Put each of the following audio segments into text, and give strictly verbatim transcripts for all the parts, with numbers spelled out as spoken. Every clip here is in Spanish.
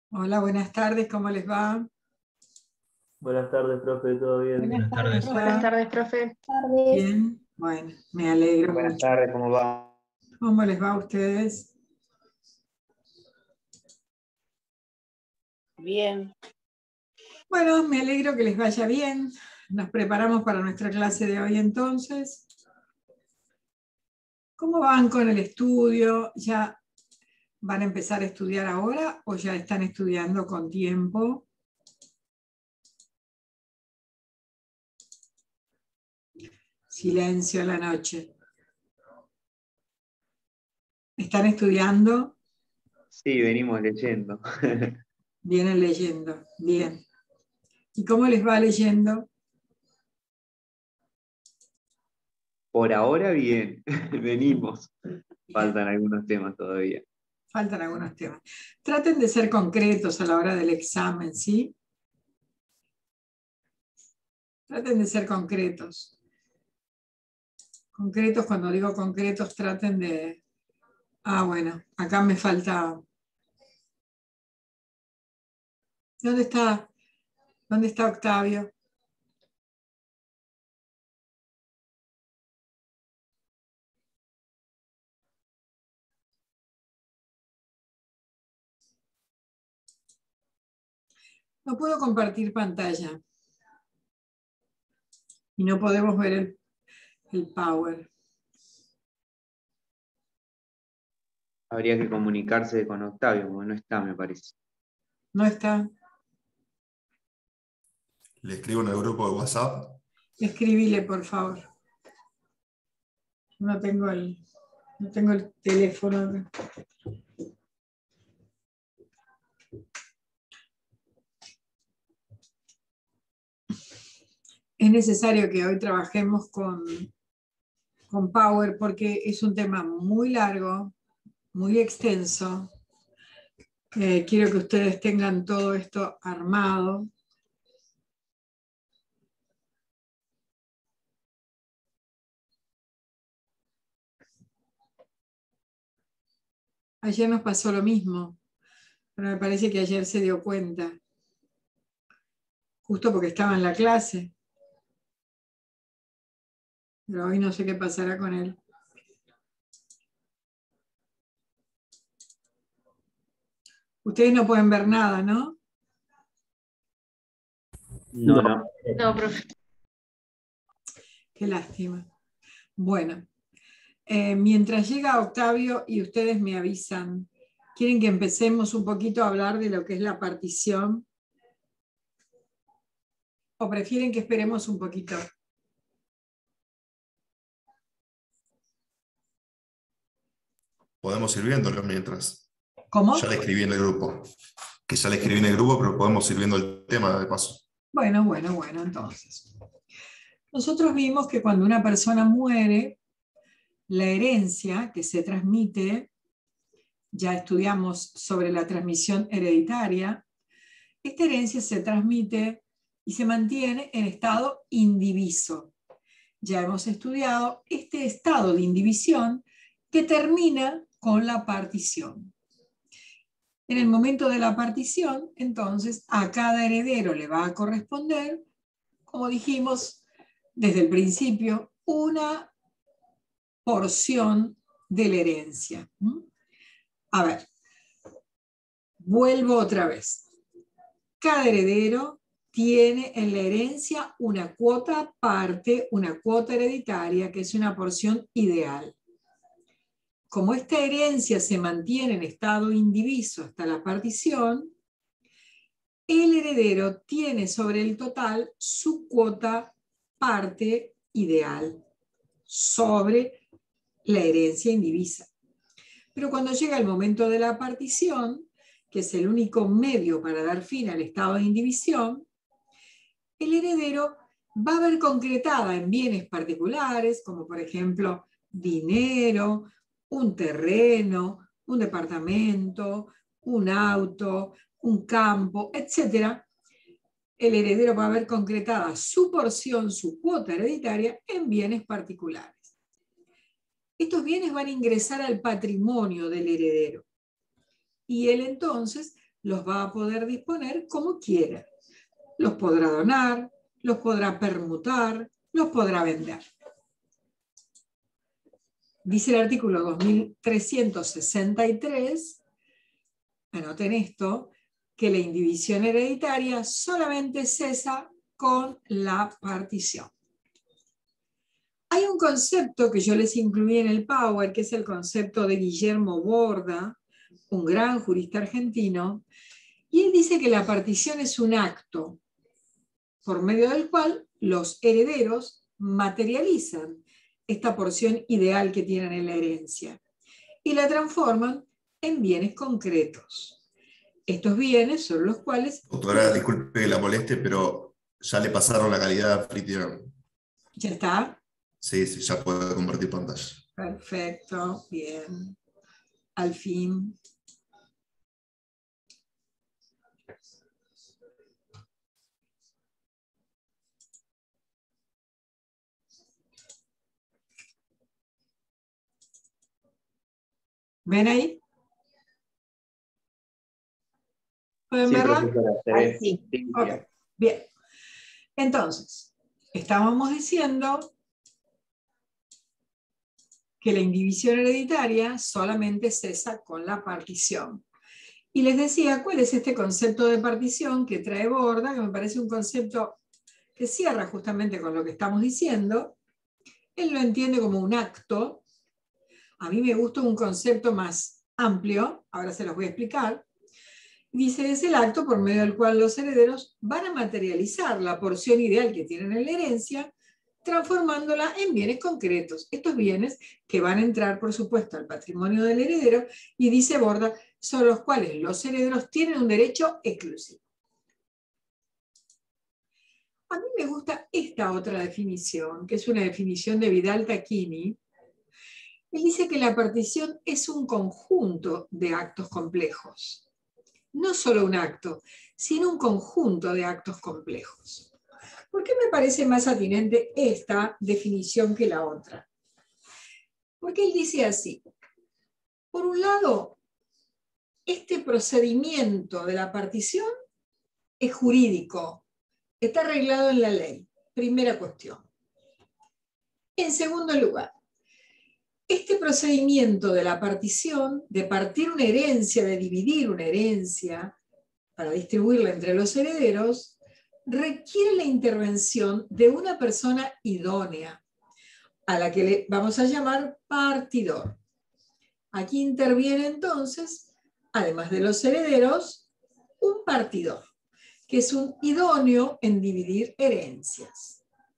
Hola, buenas tardes, ¿cómo les va? Buenas tardes, profe, ¿todo bien? Buenas tardes, profe. Buenas tardes, profe. Bien, bueno, me alegro Buenas mucho. tardes, ¿cómo va? ¿Cómo les va a ustedes? Bien. Bueno, me alegro que les vaya bien. Nos preparamos para nuestra clase de hoy entonces. ¿Cómo van con el estudio? ¿Ya van a empezar a estudiar ahora o ya están estudiando con tiempo? Silencio en la noche. ¿Están estudiando? Sí, venimos leyendo. Vienen leyendo, bien. ¿Y cómo les va leyendo? Por ahora, bien, venimos. Faltan algunos temas todavía. Faltan algunos temas. Traten de ser concretos a la hora del examen, ¿sí? Traten de ser concretos. Concretos, cuando digo concretos, traten de... Ah, bueno, acá me falta... ¿Dónde está? ¿Dónde está Octavio? No puedo compartir pantalla. Y no podemos ver el, el Power. Habría que comunicarse con Octavio, porque no está, me parece. ¿No está? Le escribo en el grupo de WhatsApp. Escribile, por favor. No tengo el, no tengo el teléfono. Es necesario que hoy trabajemos con, con Power porque es un tema muy largo, muy extenso. Eh, quiero que ustedes tengan todo esto armado. Ayer nos pasó lo mismo, pero me parece que ayer se dio cuenta, justo porque estaba en la clase. Pero hoy no sé qué pasará con él. Ustedes no pueden ver nada, ¿no? No, no. No, profe. Qué lástima. Bueno, eh, mientras llega Octavio y ustedes me avisan, ¿quieren que empecemos un poquito a hablar de lo que es la partición? ¿O prefieren que esperemos un poquito? Podemos ir viéndolo mientras. ¿Cómo? Ya le escribí en el grupo. Que ya le escribí en el grupo, pero podemos ir viendo el tema de paso. Bueno, bueno, bueno, entonces. Nosotros vimos que cuando una persona muere, la herencia que se transmite, ya estudiamos sobre la transmisión hereditaria, esta herencia se transmite y se mantiene en estado indiviso. Ya hemos estudiado este estado de indivisión que termina con la partición. En el momento de la partición, entonces, a cada heredero le va a corresponder, como dijimos desde el principio, una porción de la herencia. A ver, vuelvo otra vez. Cada heredero tiene en la herencia una cuota parte, una cuota hereditaria, que es una porción ideal. Como esta herencia se mantiene en estado indiviso hasta la partición, el heredero tiene sobre el total su cuota parte ideal sobre la herencia indivisa. Pero cuando llega el momento de la partición, que es el único medio para dar fin al estado de indivisión, el heredero va a ver concretada en bienes particulares, como por ejemplo dinero, un terreno, un departamento, un auto, un campo, etcétera. El heredero va a ver concretada su porción, su cuota hereditaria en bienes particulares. Estos bienes van a ingresar al patrimonio del heredero y él entonces los va a poder disponer como quiera. Los podrá donar, los podrá permutar, los podrá vender. Dice el artículo dos mil trescientos sesenta y tres, anoten esto, que la indivisión hereditaria solamente cesa con la partición. Hay un concepto que yo les incluí en el Power, que es el concepto de Guillermo Borda, un gran jurista argentino, y él dice que la partición es un acto por medio del cual los herederos materializan esta porción ideal que tienen en la herencia y la transforman en bienes concretos. Estos bienes son los cuales... Doctora, disculpe que la moleste, pero ya le pasaron la calidad a Fritier. ¿Ya está? Sí, sí, ya puede compartir pantalla. Perfecto, bien. Al fin. ¿Ven ahí? ¿Pueden Sí, verla? profesora, se Ahí ve. sí. Sí, Ok, bien. Entonces, estábamos diciendo que la indivisión hereditaria solamente cesa con la partición. Y les decía, ¿cuál es este concepto de partición que trae Borda? Que me parece un concepto que cierra justamente con lo que estamos diciendo. Él lo entiende como un acto. A mí me gusta un concepto más amplio, ahora se los voy a explicar. Dice, es el acto por medio del cual los herederos van a materializar la porción ideal que tienen en la herencia, transformándola en bienes concretos. Estos bienes que van a entrar, por supuesto, al patrimonio del heredero, y dice Borda, son los cuales los herederos tienen un derecho exclusivo. A mí me gusta esta otra definición, que es una definición de Vidal Tacchini. Él dice que la partición es un conjunto de actos complejos. No solo un acto, sino un conjunto de actos complejos. ¿Por qué me parece más atinente esta definición que la otra? Porque él dice así, por un lado, este procedimiento de la partición es jurídico, está arreglado en la ley, primera cuestión. En segundo lugar, este procedimiento de la partición, de partir una herencia, de dividir una herencia para distribuirla entre los herederos, requiere la intervención de una persona idónea, a la que le vamos a llamar partidor. Aquí interviene entonces, además de los herederos, un partidor, que es un idóneo en dividir herencias.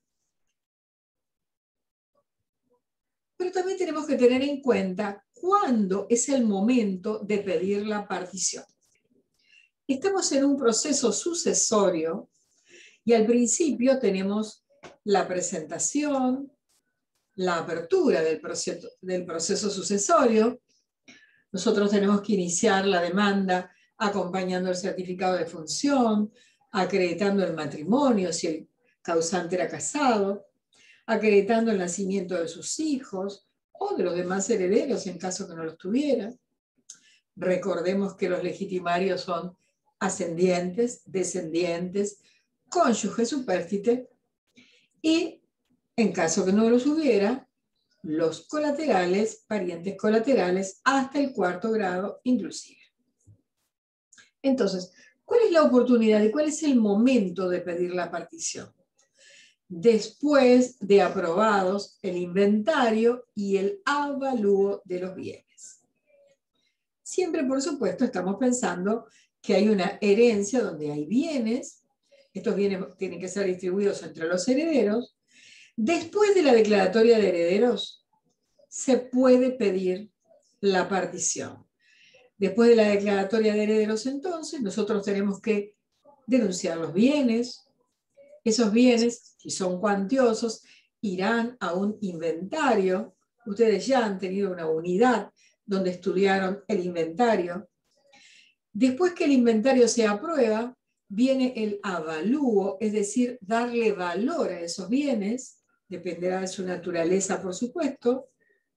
Pero también tenemos que tener en cuenta cuándo es el momento de pedir la partición. Estamos en un proceso sucesorio y al principio tenemos la presentación, la apertura del proceso, del proceso sucesorio. Nosotros tenemos que iniciar la demanda acompañando el certificado de función, acreditando el matrimonio si el causante era casado, acreditando el nacimiento de sus hijos o de los demás herederos en caso que no los tuviera. Recordemos que los legitimarios son ascendientes, descendientes, cónyuge supérstite y, en caso que no los hubiera, los colaterales, parientes colaterales, hasta el cuarto grado inclusive. Entonces, ¿cuál es la oportunidad y cuál es el momento de pedir la partición? Después de aprobados el inventario y el avalúo de los bienes. Siempre, por supuesto, estamos pensando que hay una herencia donde hay bienes, estos bienes tienen que ser distribuidos entre los herederos. Después de la declaratoria de herederos, se puede pedir la partición. Después de la declaratoria de herederos, entonces, nosotros tenemos que denunciar los bienes. Esos bienes, si son cuantiosos, irán a un inventario. Ustedes ya han tenido una unidad donde estudiaron el inventario. Después que el inventario se aprueba, viene el avalúo, es decir, darle valor a esos bienes, dependerá de su naturaleza, por supuesto.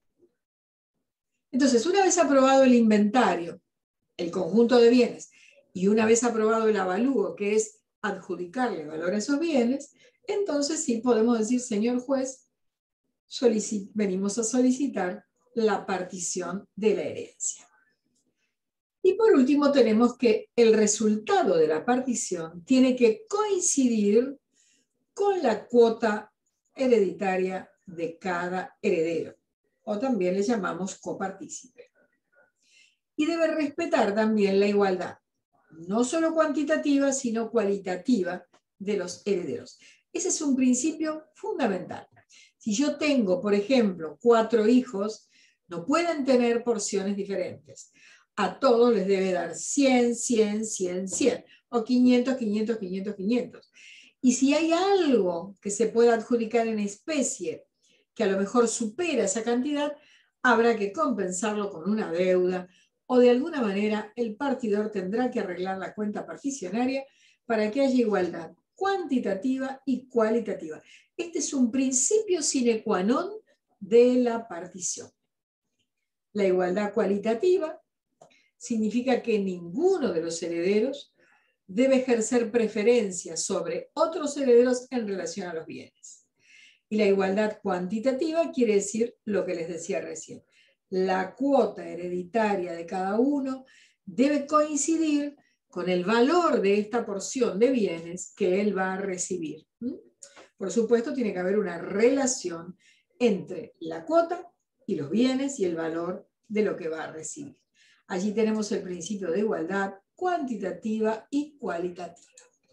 Entonces, una vez aprobado el inventario, el conjunto de bienes, Y una vez aprobado el avalúo, que es adjudicarle valor a esos bienes, entonces sí podemos decir, señor juez, venimos a solicitar la partición de la herencia. Y por último tenemos que el resultado de la partición tiene que coincidir con la cuota hereditaria de cada heredero, o también le llamamos copartícipe. Y debe respetar también la igualdad, no solo cuantitativa, sino cualitativa de los herederos. Ese es un principio fundamental. Si yo tengo, por ejemplo, cuatro hijos, no pueden tener porciones diferentes. A todos les debe dar cien, cien, cien, cien, o quinientos, quinientos, quinientos, quinientos. Y si hay algo que se pueda adjudicar en especie, que a lo mejor supera esa cantidad, habrá que compensarlo con una deuda, o de alguna manera el partidor tendrá que arreglar la cuenta particionaria para que haya igualdad cuantitativa y cualitativa. Este es un principio sine qua non de la partición. La igualdad cualitativa significa que ninguno de los herederos debe ejercer preferencia sobre otros herederos en relación a los bienes. Y la igualdad cuantitativa quiere decir lo que les decía recién. La cuota hereditaria de cada uno debe coincidir con el valor de esta porción de bienes que él va a recibir. Por supuesto, tiene que haber una relación entre la cuota y los bienes y el valor de lo que va a recibir. Allí tenemos el principio de igualdad cuantitativa y cualitativa.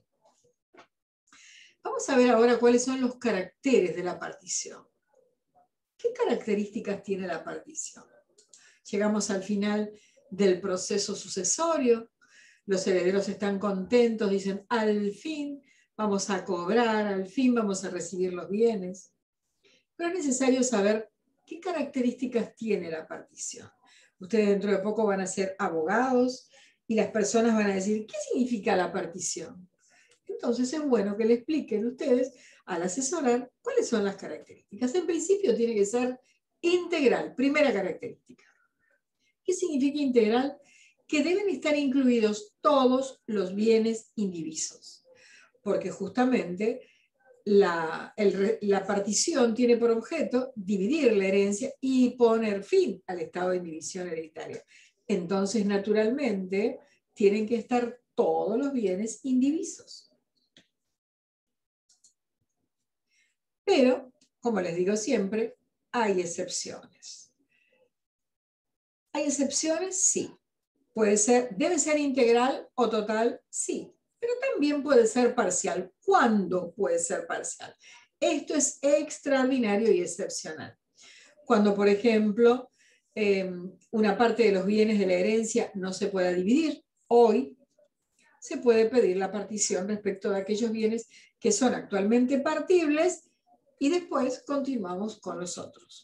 Vamos a ver ahora cuáles son los caracteres de la partición. ¿Qué características tiene la partición? Llegamos al final del proceso sucesorio, los herederos están contentos, dicen, al fin vamos a cobrar, al fin vamos a recibir los bienes. Pero es necesario saber qué características tiene la partición. Ustedes dentro de poco van a ser abogados y las personas van a decir, ¿qué significa la partición? Entonces es bueno que le expliquen ustedes al asesorar cuáles son las características. En principio tiene que ser integral, primera característica. ¿Qué significa integral? Que deben estar incluidos todos los bienes indivisos, porque justamente la, el, la partición tiene por objeto dividir la herencia y poner fin al estado de indivisión hereditaria. Entonces, naturalmente, tienen que estar todos los bienes indivisos. Pero, como les digo siempre, hay excepciones. ¿Hay excepciones? Sí. Puede ser, debe ser integral o total, sí. Pero también puede ser parcial. ¿Cuándo puede ser parcial? Esto es extraordinario y excepcional. Cuando, por ejemplo, eh, una parte de los bienes de la herencia no se pueda dividir, hoy se puede pedir la partición respecto de aquellos bienes que son actualmente partibles y después continuamos con los otros.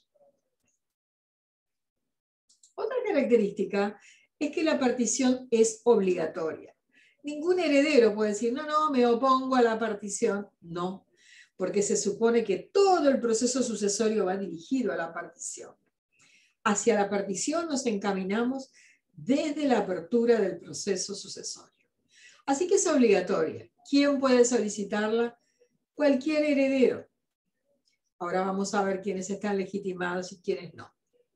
Otra característica es que la partición es obligatoria. Ningún heredero puede decir, no, no, me opongo a la partición. No, porque se supone que todo el proceso sucesorio va dirigido a la partición. Hacia la partición nos encaminamos desde la apertura del proceso sucesorio. Así que es obligatoria. ¿Quién puede solicitarla? Cualquier heredero. Ahora vamos a ver quiénes están legitimados y quiénes no.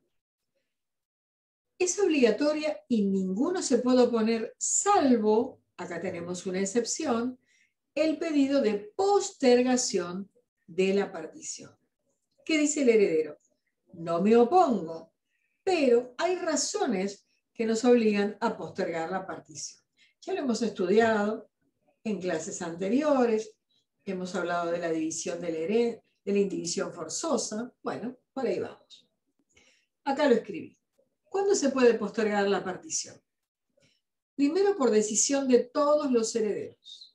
Es obligatoria y ninguno se puede oponer, salvo, acá tenemos una excepción, el pedido de postergación de la partición. ¿Qué dice el heredero? No me opongo, pero hay razones que nos obligan a postergar la partición. Ya lo hemos estudiado en clases anteriores, hemos hablado de la división de la, hered- de la indivisión forzosa. Bueno, por ahí vamos. Acá lo escribí. ¿Cuándo se puede postergar la partición? Primero, por decisión de todos los herederos.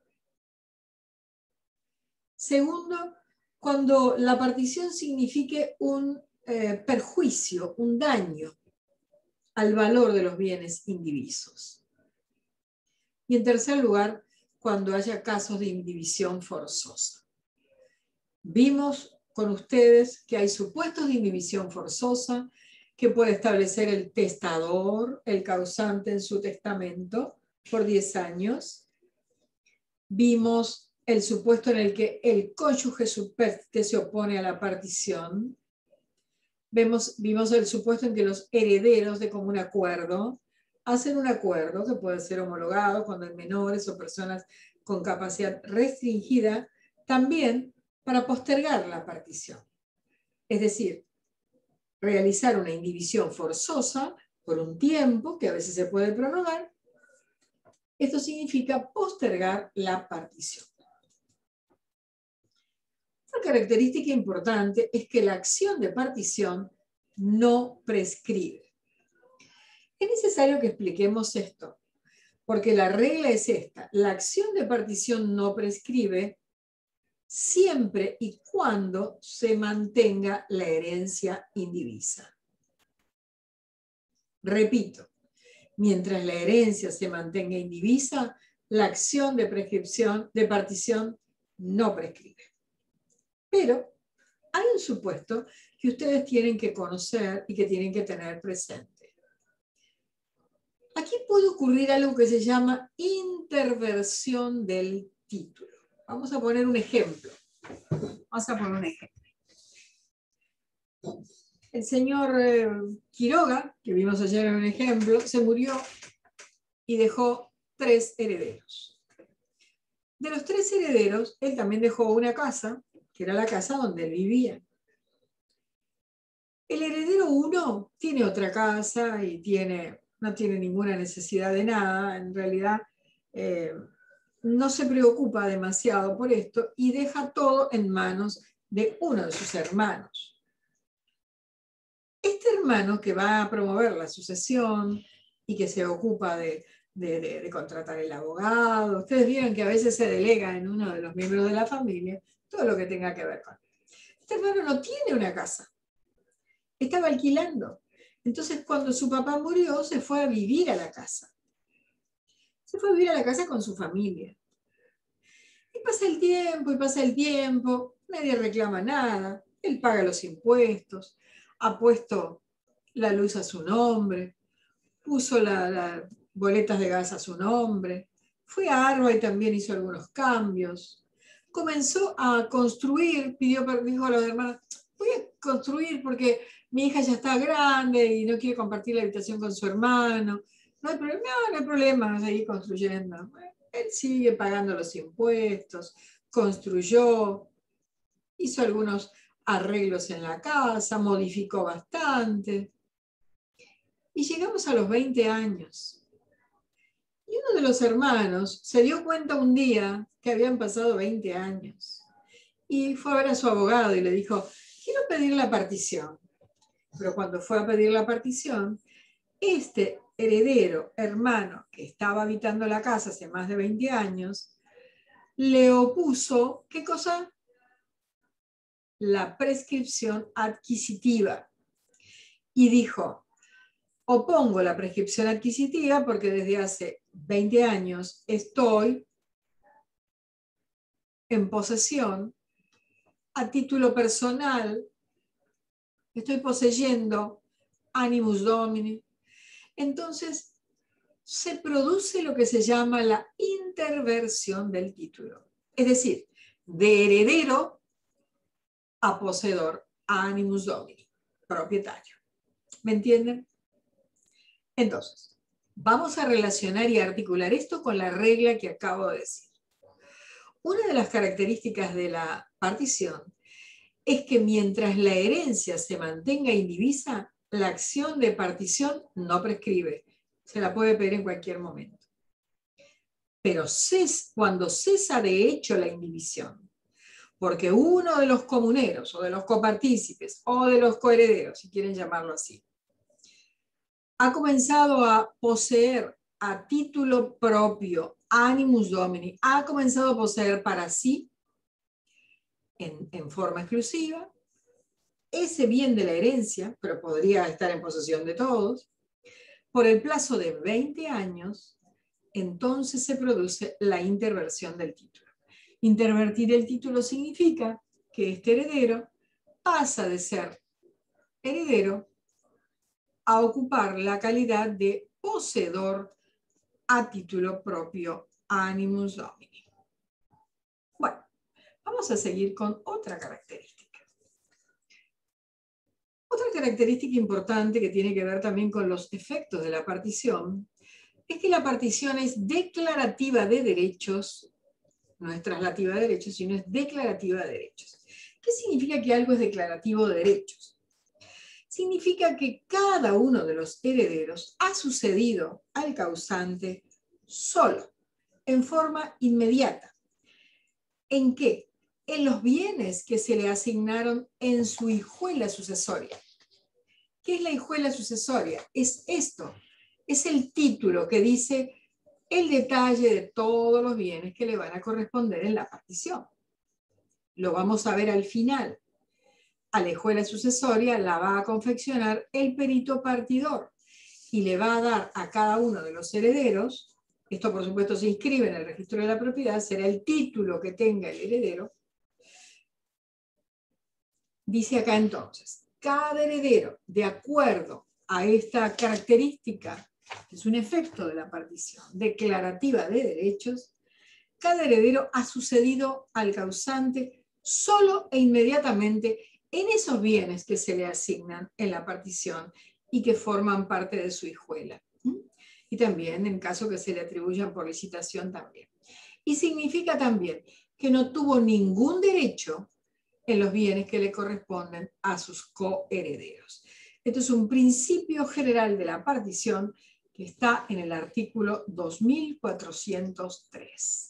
Segundo, cuando la partición signifique un eh, perjuicio, un daño al valor de los bienes indivisos. Y en tercer lugar, cuando haya casos de indivisión forzosa. Vimos con ustedes que hay supuestos de indivisión forzosa que puede establecer el testador, el causante en su testamento, por diez años. Vimos el supuesto en el que el cónyuge superte se opone a la partición. Vemos, vimos el supuesto en que los herederos de común acuerdo hacen un acuerdo que puede ser homologado cuando hay menores o personas con capacidad restringida, también para postergar la partición. Es decir, realizar una indivisión forzosa por un tiempo que a veces se puede prorrogar. Esto significa postergar la partición. Otra característica importante es que la acción de partición no prescribe. Es necesario que expliquemos esto, porque la regla es esta: la acción de partición no prescribe siempre y cuando se mantenga la herencia indivisa. Repito, mientras la herencia se mantenga indivisa, la acción de prescripción de partición no prescribe. Pero hay un supuesto que ustedes tienen que conocer y que tienen que tener presente. Aquí puede ocurrir algo que se llama interversión del título. Vamos a poner un ejemplo. Vamos a poner un ejemplo. El señor eh, Quiroga, que vimos ayer en un ejemplo, se murió y dejó tres herederos. De los tres herederos, él también dejó una casa, que era la casa donde él vivía. El heredero uno tiene otra casa y tiene, no tiene ninguna necesidad de nada. En realidad, eh, no se preocupa demasiado por esto y deja todo en manos de uno de sus hermanos. Este hermano, que va a promover la sucesión y que se ocupa de, de, de, de contratar el abogado, ustedes vieron que a veces se delega en uno de los miembros de la familia todo lo que tenga que ver con él. Este hermano no tiene una casa, estaba alquilando. Entonces, cuando su papá murió, se fue a vivir a la casa. Se fue a vivir a la casa con su familia. Y pasa el tiempo, y pasa el tiempo, nadie reclama nada, él paga los impuestos, ha puesto la luz a su nombre, puso las la boletas de gas a su nombre, fue a Arba y también hizo algunos cambios, comenzó a construir, pidió permiso a los hermanos, voy a construir porque mi hija ya está grande y no quiere compartir la habitación con su hermano, no hay problema, no, no hay problema, seguir construyendo. Él sigue pagando los impuestos, construyó, hizo algunos arreglos en la casa, modificó bastante. Y llegamos a los veinte años. Y uno de los hermanos se dio cuenta un día que habían pasado veinte años. Y fue a ver a su abogado y le dijo, quiero pedir la partición. Pero cuando fue a pedir la partición, este heredero, hermano, que estaba habitando la casa hace más de veinte años, le opuso, ¿qué cosa? La prescripción adquisitiva. Y dijo, opongo la prescripción adquisitiva porque desde hace veinte años estoy en posesión a título personal, estoy poseyendo animus domini. Entonces, se produce lo que se llama la interversión del título. Es decir, de heredero a poseedor, a animus domini, propietario. ¿Me entienden? Entonces, vamos a relacionar y articular esto con la regla que acabo de decir. Una de las características de la partición es que mientras la herencia se mantenga indivisa, la acción de partición no prescribe. Se la puede pedir en cualquier momento. Pero ces, cuando cesa de hecho la indivisión, porque uno de los comuneros, o de los copartícipes, o de los coherederos, si quieren llamarlo así, ha comenzado a poseer a título propio, animus domini, ha comenzado a poseer para sí, en, en forma exclusiva, ese bien de la herencia, pero podría estar en posesión de todos, por el plazo de veinte años, entonces se produce la interversión del título. Intervertir el título significa que este heredero pasa de ser heredero a ocupar la calidad de poseedor a título propio animus domini. Bueno, vamos a seguir con otra característica. Otra característica importante que tiene que ver también con los efectos de la partición es que la partición es declarativa de derechos, no es traslativa de derechos, sino es declarativa de derechos. ¿Qué significa que algo es declarativo de derechos? Significa que cada uno de los herederos ha sucedido al causante solo, en forma inmediata. ¿En qué? En los bienes que se le asignaron en su hijuela sucesoria. ¿Qué es la hijuela sucesoria? Es esto, es el título que dice el detalle de todos los bienes que le van a corresponder en la partición. Lo vamos a ver al final. A la hijuela sucesoria la va a confeccionar el perito partidor y le va a dar a cada uno de los herederos, esto por supuesto se inscribe en el registro de la propiedad, será el título que tenga el heredero. Dice acá entonces, cada heredero, de acuerdo a esta característica, que es un efecto de la partición declarativa de derechos, cada heredero ha sucedido al causante solo e inmediatamente en esos bienes que se le asignan en la partición y que forman parte de su hijuela. Y también en caso que se le atribuyan por licitación también. Y significa también que no tuvo ningún derecho en los bienes que le corresponden a sus coherederos. Esto es un principio general de la partición que está en el artículo dos mil cuatrocientos tres.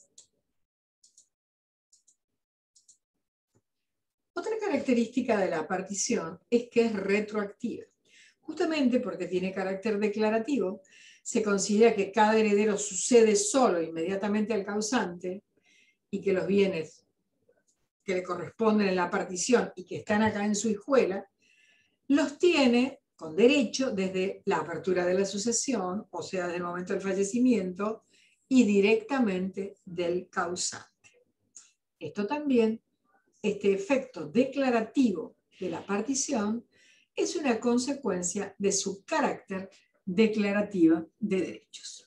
Otra característica de la partición es que es retroactiva. Justamente porque tiene carácter declarativo, se considera que cada heredero sucede solo inmediatamente al causante y que los bienes que le corresponden en la partición y que están acá en su hijuela, los tiene con derecho desde la apertura de la sucesión, o sea, desde el momento del fallecimiento, y directamente del causante. Esto también, este efecto declarativo de la partición, es una consecuencia de su carácter declarativo de derechos.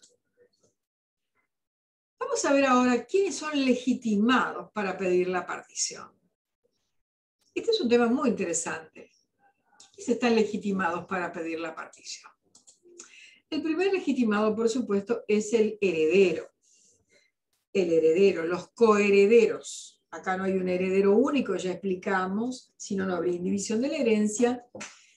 Vamos a ver ahora quiénes son legitimados para pedir la partición. Este es un tema muy interesante. ¿Quiénes están legitimados para pedir la partición? El primer legitimado, por supuesto, es el heredero. El heredero, los coherederos. Acá no hay un heredero único, ya explicamos, si no, no habría indivisión de la herencia.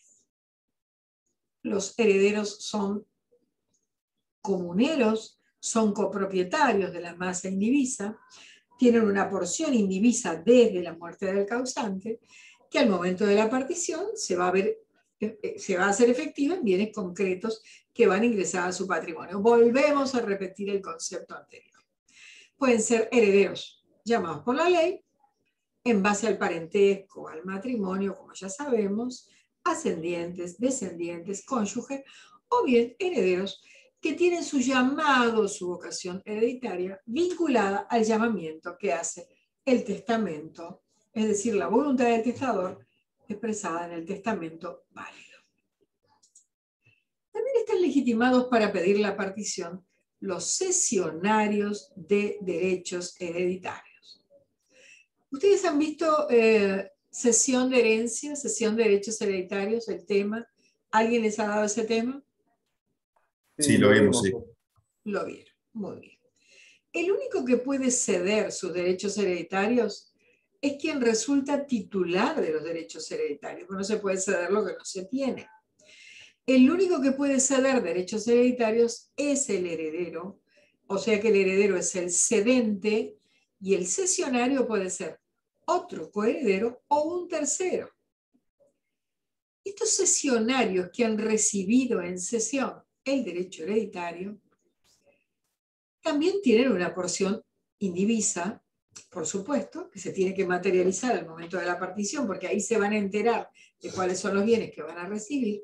Los herederos son comuneros, son copropietarios de la masa indivisa, tienen una porción indivisa desde la muerte del causante, que al momento de la partición se va a ver, se va a hacer efectiva en bienes concretos que van a ingresar a su patrimonio. Volvemos a repetir el concepto anterior. Pueden ser herederos llamados por la ley, en base al parentesco, al matrimonio, como ya sabemos, ascendientes, descendientes, cónyuge, o bien herederos que tienen su llamado, su vocación hereditaria, vinculada al llamamiento que hace el testamento, es decir, la voluntad del testador expresada en el testamento válido. También están legitimados para pedir la partición los cesionarios de derechos hereditarios. ¿Ustedes han visto eh, cesión de herencia, cesión de derechos hereditarios, el tema? ¿Alguien les ha dado ese tema? Sí, lo vimos, sí. Lo vieron, muy bien. El único que puede ceder sus derechos hereditarios es quien resulta titular de los derechos hereditarios. No se puede ceder lo que no se tiene. El único que puede ceder derechos hereditarios es el heredero, o sea que el heredero es el cedente y el cesionario puede ser otro coheredero o un tercero. Estos cesionarios que han recibido en cesión el derecho hereditario también tienen una porción indivisa, por supuesto, que se tiene que materializar al momento de la partición, porque ahí se van a enterar de cuáles son los bienes que van a recibir.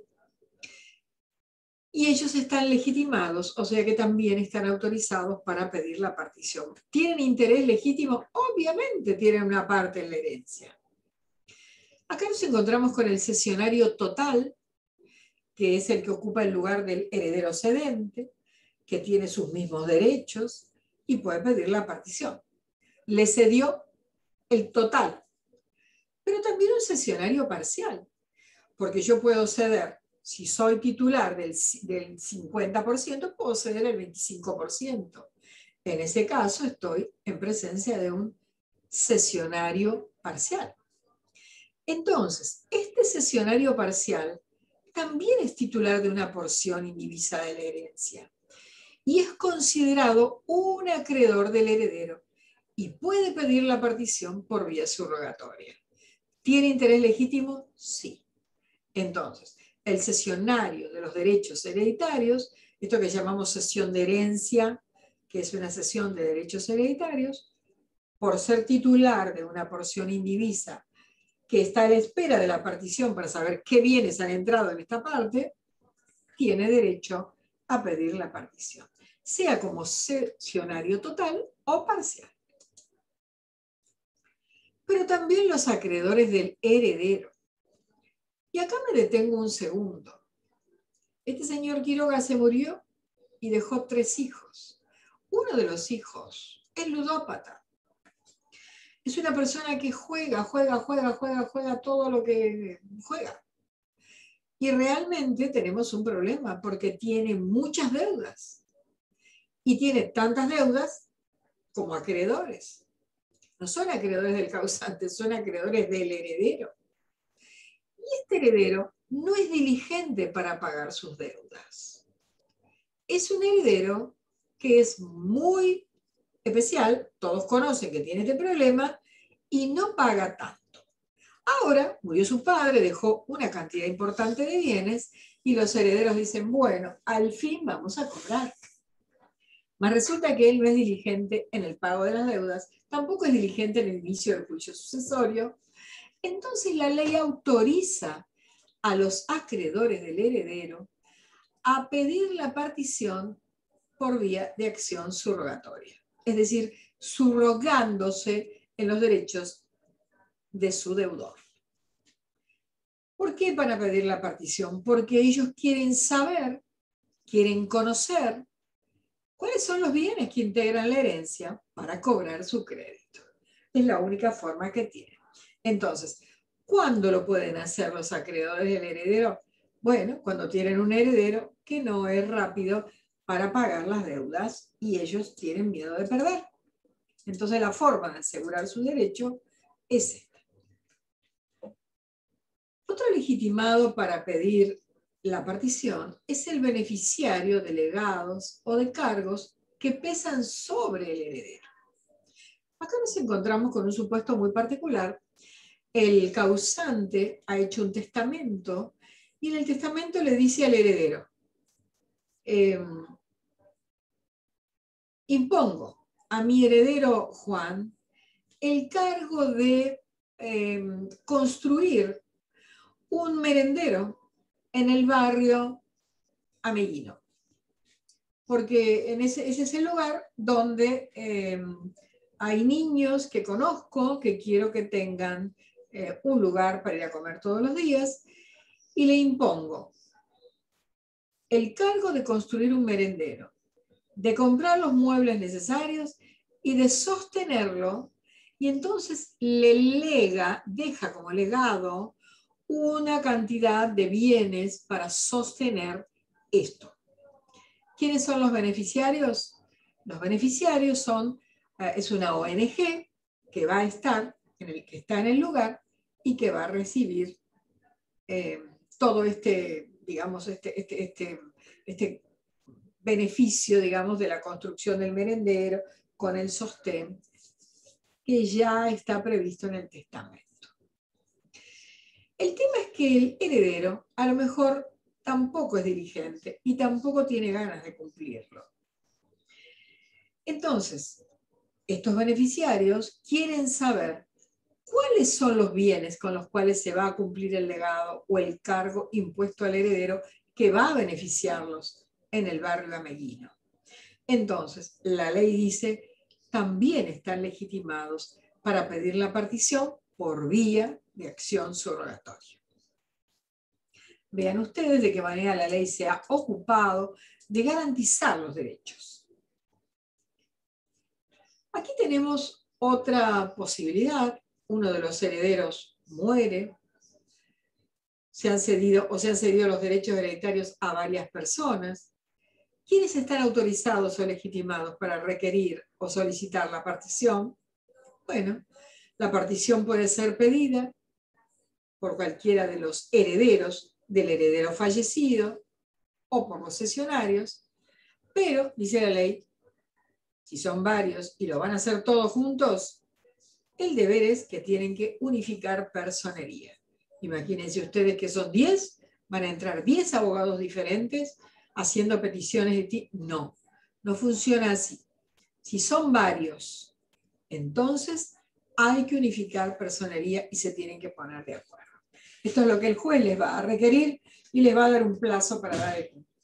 Y ellos están legitimados, o sea que también están autorizados para pedir la partición. ¿Tienen interés legítimo? Obviamente tienen una parte en la herencia. Acá nos encontramos con el cesionario total, que es el que ocupa el lugar del heredero cedente. que tiene sus mismos derechos y puede pedir la partición. Le cedió el total, pero también un cesionario parcial, porque yo puedo ceder, si soy titular del, del cincuenta por ciento, puedo ceder el veinticinco por ciento. En ese caso estoy en presencia de un cesionario parcial. Entonces, este cesionario parcial también es titular de una porción indivisa de la herencia y es considerado un acreedor del heredero y puede pedir la partición por vía subrogatoria. ¿Tiene interés legítimo? Sí. Entonces, el cesionario de los derechos hereditarios, esto que llamamos cesión de herencia, que es una cesión de derechos hereditarios, por ser titular de una porción indivisa que está a la espera de la partición para saber qué bienes han entrado en esta parte, tiene derecho a pedir la partición, sea como cesionario total o parcial. Pero también los acreedores del heredero. Y acá me detengo un segundo. Este señor Quiroga se murió y dejó tres hijos. Uno de los hijos es ludópata. Es una persona que juega, juega, juega, juega, juega todo lo que juega. Y realmente tenemos un problema porque tiene muchas deudas. Y tiene tantas deudas como acreedores. No son acreedores del causante, son acreedores del heredero. Y este heredero no es diligente para pagar sus deudas. Es un heredero que es muy especial, todos conocen que tiene este problema, y no paga tanto. Ahora murió su padre, dejó una cantidad importante de bienes, y los herederos dicen, bueno, al fin vamos a cobrar. Mas resulta que él no es diligente en el pago de las deudas, tampoco es diligente en el inicio del juicio sucesorio. Entonces la ley autoriza a los acreedores del heredero a pedir la partición por vía de acción subrogatoria, es decir, subrogándose en los derechos de su deudor. ¿Por qué van a pedir la partición? Porque ellos quieren saber, quieren conocer cuáles son los bienes que integran la herencia para cobrar su crédito. Es la única forma que tienen. Entonces, ¿cuándo lo pueden hacer los acreedores del heredero? Bueno, cuando tienen un heredero que no es rápido para pagar las deudas y ellos tienen miedo de perder. Entonces, la forma de asegurar su derecho es esta. Otro legitimado para pedir la partición es el beneficiario de legados o de cargos que pesan sobre el heredero. Acá nos encontramos con un supuesto muy particular. El causante ha hecho un testamento y en el testamento le dice al heredero, eh, impongo a mi heredero Juan el cargo de eh, construir un merendero en el barrio Ameguino, porque en ese, ese es el lugar donde eh, hay niños que conozco que quiero que tengan eh, un lugar para ir a comer todos los días, y le impongo el cargo de construir un merendero, de comprar los muebles necesarios y de sostenerlo, y entonces le lega, deja como legado una cantidad de bienes para sostener esto. ¿Quiénes son los beneficiarios? Los beneficiarios son, eh, es una O N G que va a estar, en el, que está en el lugar y que va a recibir eh, todo este, digamos, este, este, este, este beneficio, digamos, de la construcción del merendero con el sostén que ya está previsto en el testamento. El tema es que el heredero a lo mejor tampoco es diligente y tampoco tiene ganas de cumplirlo. Entonces, estos beneficiarios quieren saber cuáles son los bienes con los cuales se va a cumplir el legado o el cargo impuesto al heredero que va a beneficiarlos en el barrio ameguino. Entonces, la ley dice, también están legitimados para pedir la partición por vía de acción subrogatoria. vean ustedes de qué manera la ley se ha ocupado de garantizar los derechos. Aquí tenemos otra posibilidad. Uno de los herederos muere, se han cedido o se han cedido los derechos hereditarios a varias personas. ¿Quiénes están autorizados o legitimados para requerir o solicitar la partición? Bueno, la partición puede ser pedida por cualquiera de los herederos del heredero fallecido o por los cesionarios, pero, dice la ley, si son varios y lo van a hacer todos juntos, el deber es que tienen que unificar personería. Imagínense ustedes que son diez, van a entrar diez abogados diferentes haciendo peticiones de ti. No, no funciona así. Si son varios, entonces hay que unificar personería y se tienen que poner de acuerdo. Esto es lo que el juez les va a requerir y les va a dar un plazo para dar el punto.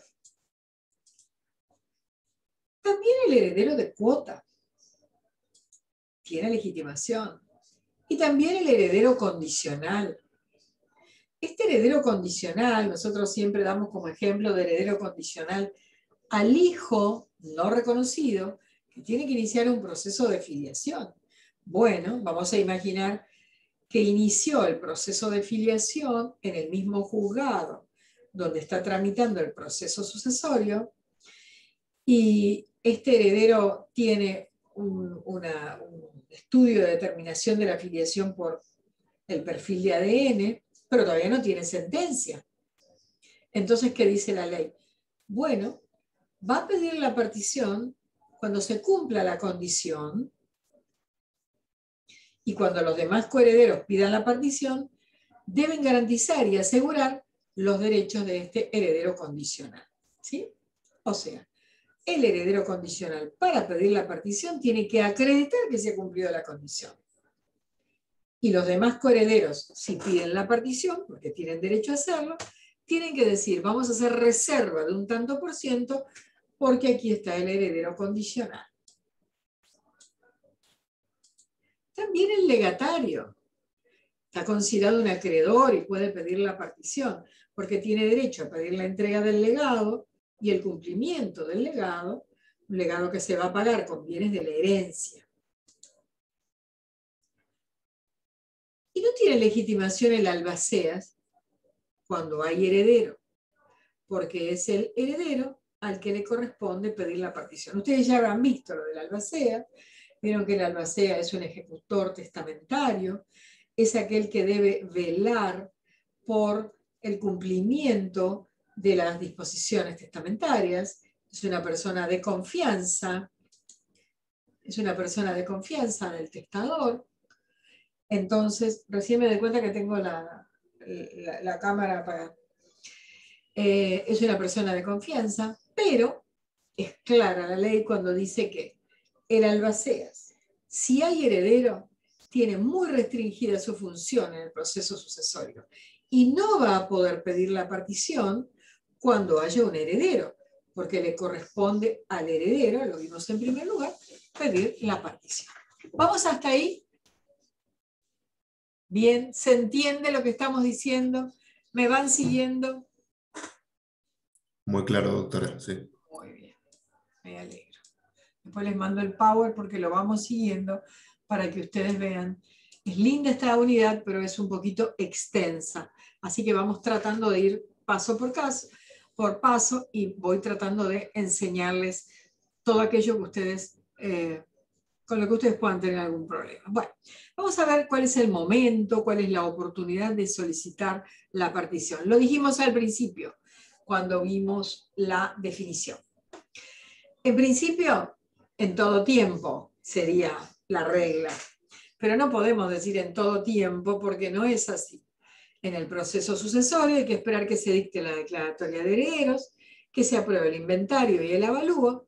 También el heredero de cuota tiene legitimación. Y también el heredero condicional. Este heredero condicional, nosotros siempre damos como ejemplo de heredero condicional al hijo no reconocido que tiene que iniciar un proceso de filiación. Bueno, vamos a imaginar que inició el proceso de filiación en el mismo juzgado donde está tramitando el proceso sucesorio y este heredero tiene un, una, un estudio de determinación de la filiación por el perfil de A D N, pero todavía no tiene sentencia. Entonces, ¿qué dice la ley? Bueno, va a pedir la partición cuando se cumpla la condición y cuando los demás coherederos pidan la partición, deben garantizar y asegurar los derechos de este heredero condicional. ¿Sí? O sea, el heredero condicional para pedir la partición tiene que acreditar que se ha cumplido la condición. Y los demás coherederos, si piden la partición, porque tienen derecho a hacerlo, tienen que decir, vamos a hacer reserva de un tanto por ciento porque aquí está el heredero condicional. También el legatario está considerado un acreedor y puede pedir la partición, porque tiene derecho a pedir la entrega del legado y el cumplimiento del legado, un legado que se va a pagar con bienes de la herencia. Y no tiene legitimación el albaceas cuando hay heredero, porque es el heredero al que le corresponde pedir la partición. Ustedes ya habrán visto lo del albacea, vieron que el albacea es un ejecutor testamentario, es aquel que debe velar por el cumplimiento de las disposiciones testamentarias, es una persona de confianza, es una persona de confianza del testador. Entonces, recién me doy cuenta que tengo la, la, la cámara apagada. Eh, es una persona de confianza, pero es clara la ley cuando dice que el albaceas, si hay heredero, tiene muy restringida su función en el proceso sucesorio y no va a poder pedir la partición cuando haya un heredero, porque le corresponde al heredero, lo vimos en primer lugar, pedir la partición. ¿Vamos hasta ahí? Bien, ¿se entiende lo que estamos diciendo? ¿Me van siguiendo? Muy claro, doctora, sí. Muy bien, me alegro. Después les mando el Power porque lo vamos siguiendo para que ustedes vean. Es linda esta unidad, pero es un poquito extensa. Así que vamos tratando de ir paso por caso, por paso y voy tratando de enseñarles todo aquello que ustedes, eh, con lo que ustedes puedan tener algún problema. Bueno, vamos a ver cuál es el momento, cuál es la oportunidad de solicitar la partición. Lo dijimos al principio, cuando vimos la definición. En principio, en todo tiempo sería la regla, pero no podemos decir en todo tiempo porque no es así. En el proceso sucesorio hay que esperar que se dicte la declaratoria de herederos, que se apruebe el inventario y el avalúo,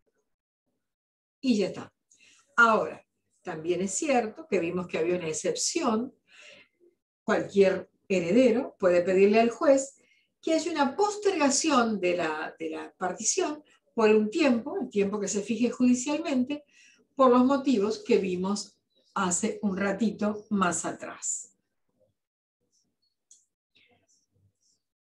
y ya está. Ahora, también es cierto que vimos que había una excepción. Cualquier heredero puede pedirle al juez que haya una postergación de la, de la partición por un tiempo, el tiempo que se fije judicialmente, por los motivos que vimos hace un ratito más atrás.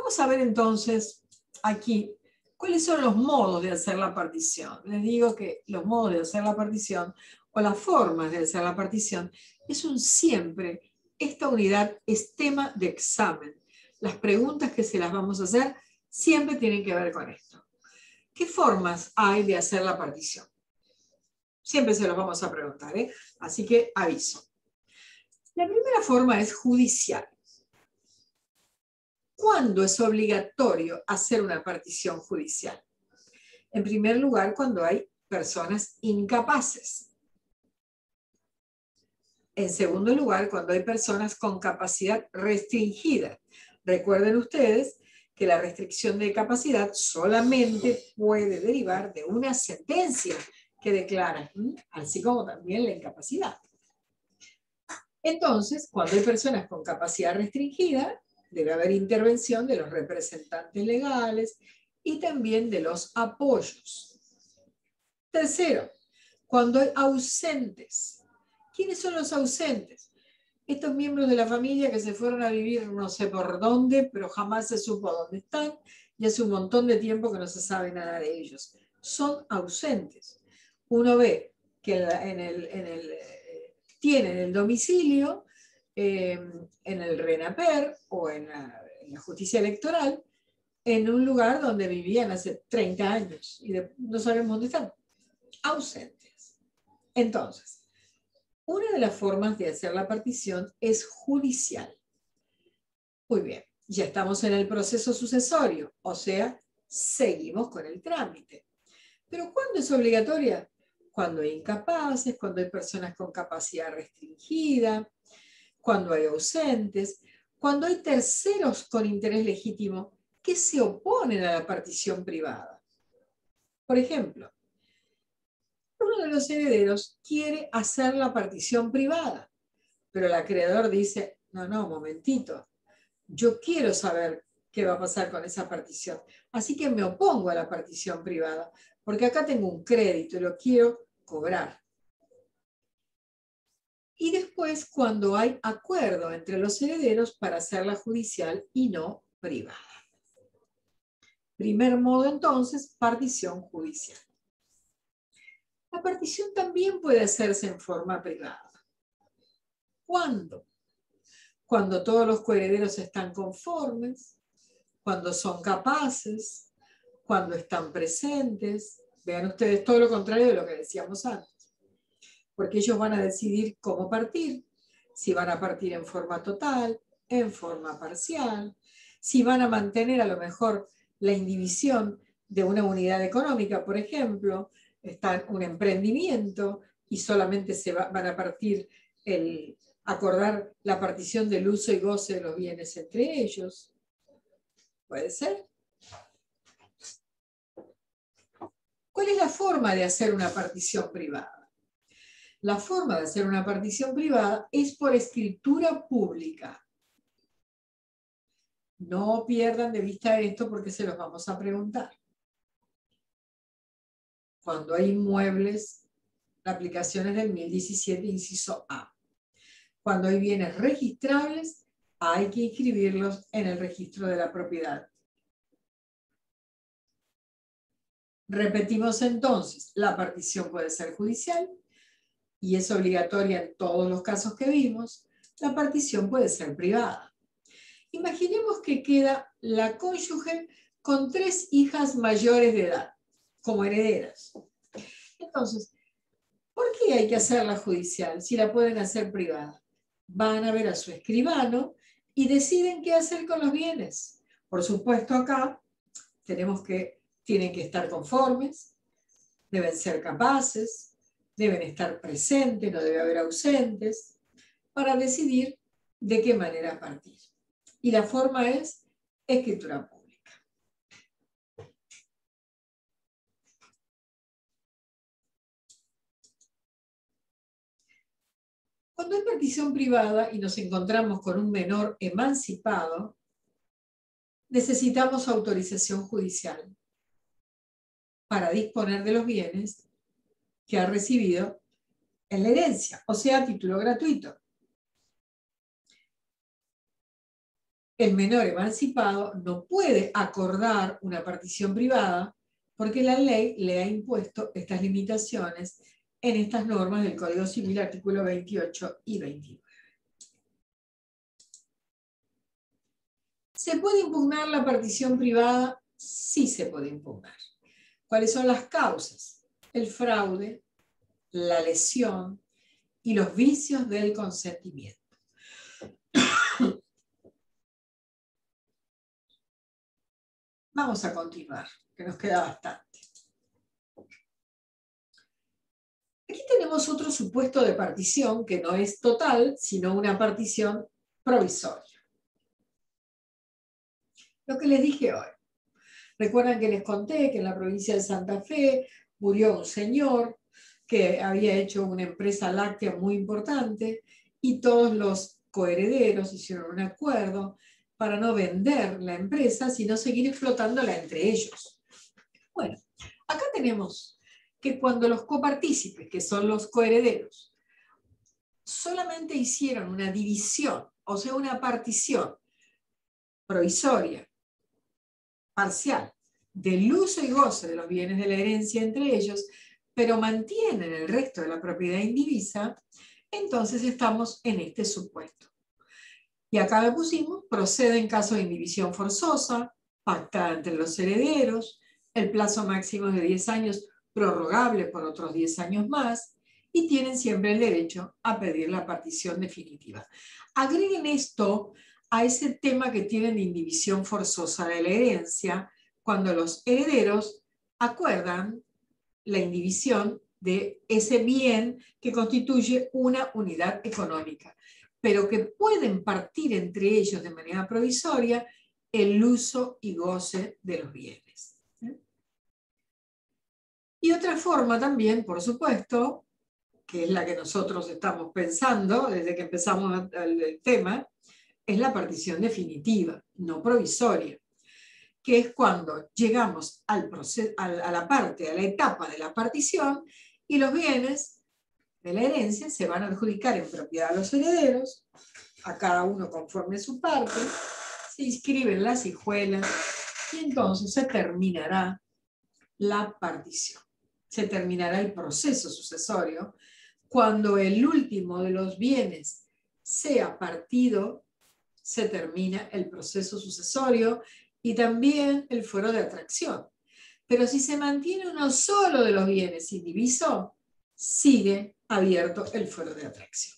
Vamos a ver entonces aquí cuáles son los modos de hacer la partición. Les digo que los modos de hacer la partición o las formas de hacer la partición es un siempre. Esta unidad es tema de examen. Las preguntas que se las vamos a hacer siempre tienen que ver con esto. ¿Qué formas hay de hacer la partición? Siempre se los vamos a preguntar, ¿eh? Así que aviso. La primera forma es judicial. ¿Cuándo es obligatorio hacer una partición judicial? En primer lugar, cuando hay personas incapaces. En segundo lugar, cuando hay personas con capacidad restringida. Recuerden ustedes que la restricción de capacidad solamente puede derivar de una sentencia que declara, así como también la incapacidad. Entonces, cuando hay personas con capacidad restringida, debe haber intervención de los representantes legales y también de los apoyos. Tercero, cuando hay ausentes. ¿Quiénes son los ausentes? Estos miembros de la familia que se fueron a vivir no sé por dónde, pero jamás se supo dónde están y hace un montón de tiempo que no se sabe nada de ellos. Son ausentes. Uno ve que en el, en el, eh, tienen el domicilio eh, en el RENAPER o en la, en la justicia electoral en un lugar donde vivían hace treinta años y de, no sabemos dónde están. Ausentes. Entonces, una de las formas de hacer la partición es judicial. Muy bien, ya estamos en el proceso sucesorio, o sea, seguimos con el trámite. ¿Pero cuándo es obligatoria? Cuando hay incapaces, cuando hay personas con capacidad restringida, cuando hay ausentes, cuando hay terceros con interés legítimo que se oponen a la partición privada. Por ejemplo, uno de los herederos quiere hacer la partición privada, pero el acreedor dice, no, no, momentito, yo quiero saber qué va a pasar con esa partición, así que me opongo a la partición privada, porque acá tengo un crédito y lo quiero cobrar. Y después, cuando hay acuerdo entre los herederos para hacerla judicial y no privada. Primer modo, entonces, partición judicial. La partición también puede hacerse en forma privada. ¿Cuándo? Cuando todos los coherederos están conformes, cuando son capaces, cuando están presentes. Vean ustedes todo lo contrario de lo que decíamos antes. Porque ellos van a decidir cómo partir, si van a partir en forma total, en forma parcial, si van a mantener a lo mejor la indivisión de una unidad económica, por ejemplo, está en un emprendimiento y solamente se va, van a partir el acordar la partición del uso y goce de los bienes entre ellos. ¿Puede ser? ¿Cuál es la forma de hacer una partición privada? La forma de hacer una partición privada es por escritura pública. No pierdan de vista esto porque se los vamos a preguntar. Cuando hay inmuebles, la aplicación es del mil diecisiete, inciso A. Cuando hay bienes registrables, hay que inscribirlos en el registro de la propiedad. Repetimos entonces, la partición puede ser judicial y es obligatoria en todos los casos que vimos. La partición puede ser privada. Imaginemos que queda la cónyuge con tres hijas mayores de edad, como herederas. Entonces, ¿por qué hay que hacerla judicial si la pueden hacer privada? Van a ver a su escribano y deciden qué hacer con los bienes. Por supuesto, acá tenemos que, tienen que estar conformes, deben ser capaces, deben estar presentes, no debe haber ausentes, para decidir de qué manera partir. Y la forma es escritura pública. Cuando hay partición privada y nos encontramos con un menor emancipado, necesitamos autorización judicial para disponer de los bienes que ha recibido en la herencia, o sea, a título gratuito. el menor emancipado no puede acordar una partición privada porque la ley le ha impuesto estas limitaciones en estas normas del Código Civil, artículo veintiocho y veintinueve. ¿Se puede impugnar la partición privada? Sí se puede impugnar. ¿Cuáles son las causas? El fraude, la lesión y los vicios del consentimiento. Vamos a continuar, que nos queda bastante. Aquí tenemos otro supuesto de partición que no es total, sino una partición provisoria. Lo que les dije hoy. Recuerdan que les conté que en la provincia de Santa Fe murió un señor que había hecho una empresa láctea muy importante y todos los coherederos hicieron un acuerdo para no vender la empresa, sino seguir explotándola entre ellos. Bueno, acá tenemos que cuando los copartícipes, que son los coherederos, solamente hicieron una división, o sea, una partición provisoria, parcial, del uso y goce de los bienes de la herencia entre ellos, pero mantienen el resto de la propiedad indivisa, entonces estamos en este supuesto. Y acá lo pusimos, procede en caso de indivisión forzosa, pactada entre los herederos, el plazo máximo es de diez años, prorrogable por otros diez años más, y tienen siempre el derecho a pedir la partición definitiva. Agreguen esto a ese tema que tienen de indivisión forzosa de la herencia, cuando los herederos acuerdan la indivisión de ese bien que constituye una unidad económica, pero que pueden partir entre ellos de manera provisoria el uso y goce de los bienes. Y otra forma también, por supuesto, que es la que nosotros estamos pensando desde que empezamos el tema, es la partición definitiva, no provisoria, que es cuando llegamos al proceso, a la parte, a la etapa de la partición, y los bienes de la herencia se van a adjudicar en propiedad a los herederos, a cada uno conforme su parte, se inscriben las hijuelas, y entonces se terminará la partición. Se terminará el proceso sucesorio cuando el último de los bienes sea partido, se termina el proceso sucesorio y también el fuero de atracción. Pero si se mantiene uno solo de los bienes indiviso, sigue abierto el fuero de atracción.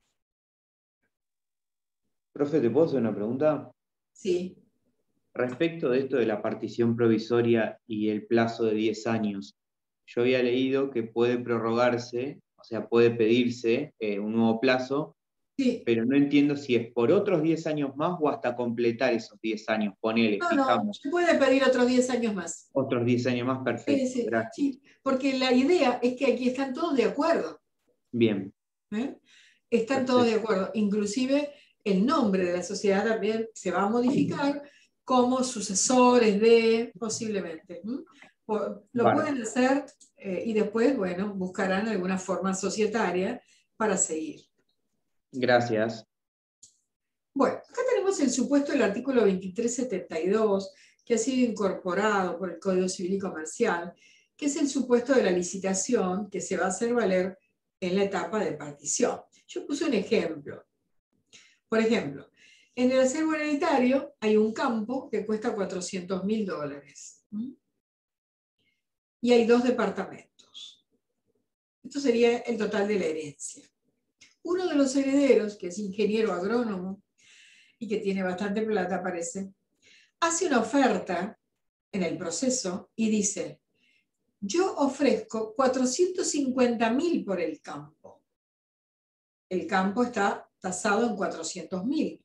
Profe, ¿te puedo hacer una pregunta? Sí. Respecto de esto de la partición provisoria y el plazo de diez años, yo había leído que puede prorrogarse, o sea, puede pedirse eh, un nuevo plazo, Sí. Pero no entiendo si es por otros diez años más o hasta completar esos diez años. Ponele, No, fijamos. no, se puede pedir otros diez años más. Otros diez años más, perfecto. Sí, sí, Gracias. sí, porque la idea es que aquí están todos de acuerdo. Bien. ¿Eh? Están Perfecto. todos de acuerdo. Inclusive el nombre de la sociedad también se va a modificar como sucesores de, posiblemente. ¿Mm? Lo Vale. pueden hacer eh, y después, bueno, buscarán alguna forma societaria para seguir. Gracias. Bueno, acá tenemos el supuesto del artículo veintitrés setenta y dos, que ha sido incorporado por el Código Civil y Comercial, que es el supuesto de la licitación que se va a hacer valer en la etapa de partición. Yo puse un ejemplo. Por ejemplo, en el acervo hereditario hay un campo que cuesta cuatrocientos mil dólares. ¿Mm? Y hay dos departamentos. Esto sería el total de la herencia. Uno de los herederos, que es ingeniero agrónomo y que tiene bastante plata, parece, hace una oferta en el proceso y dice: yo ofrezco cuatrocientos cincuenta mil por el campo. El campo está tasado en cuatrocientos mil.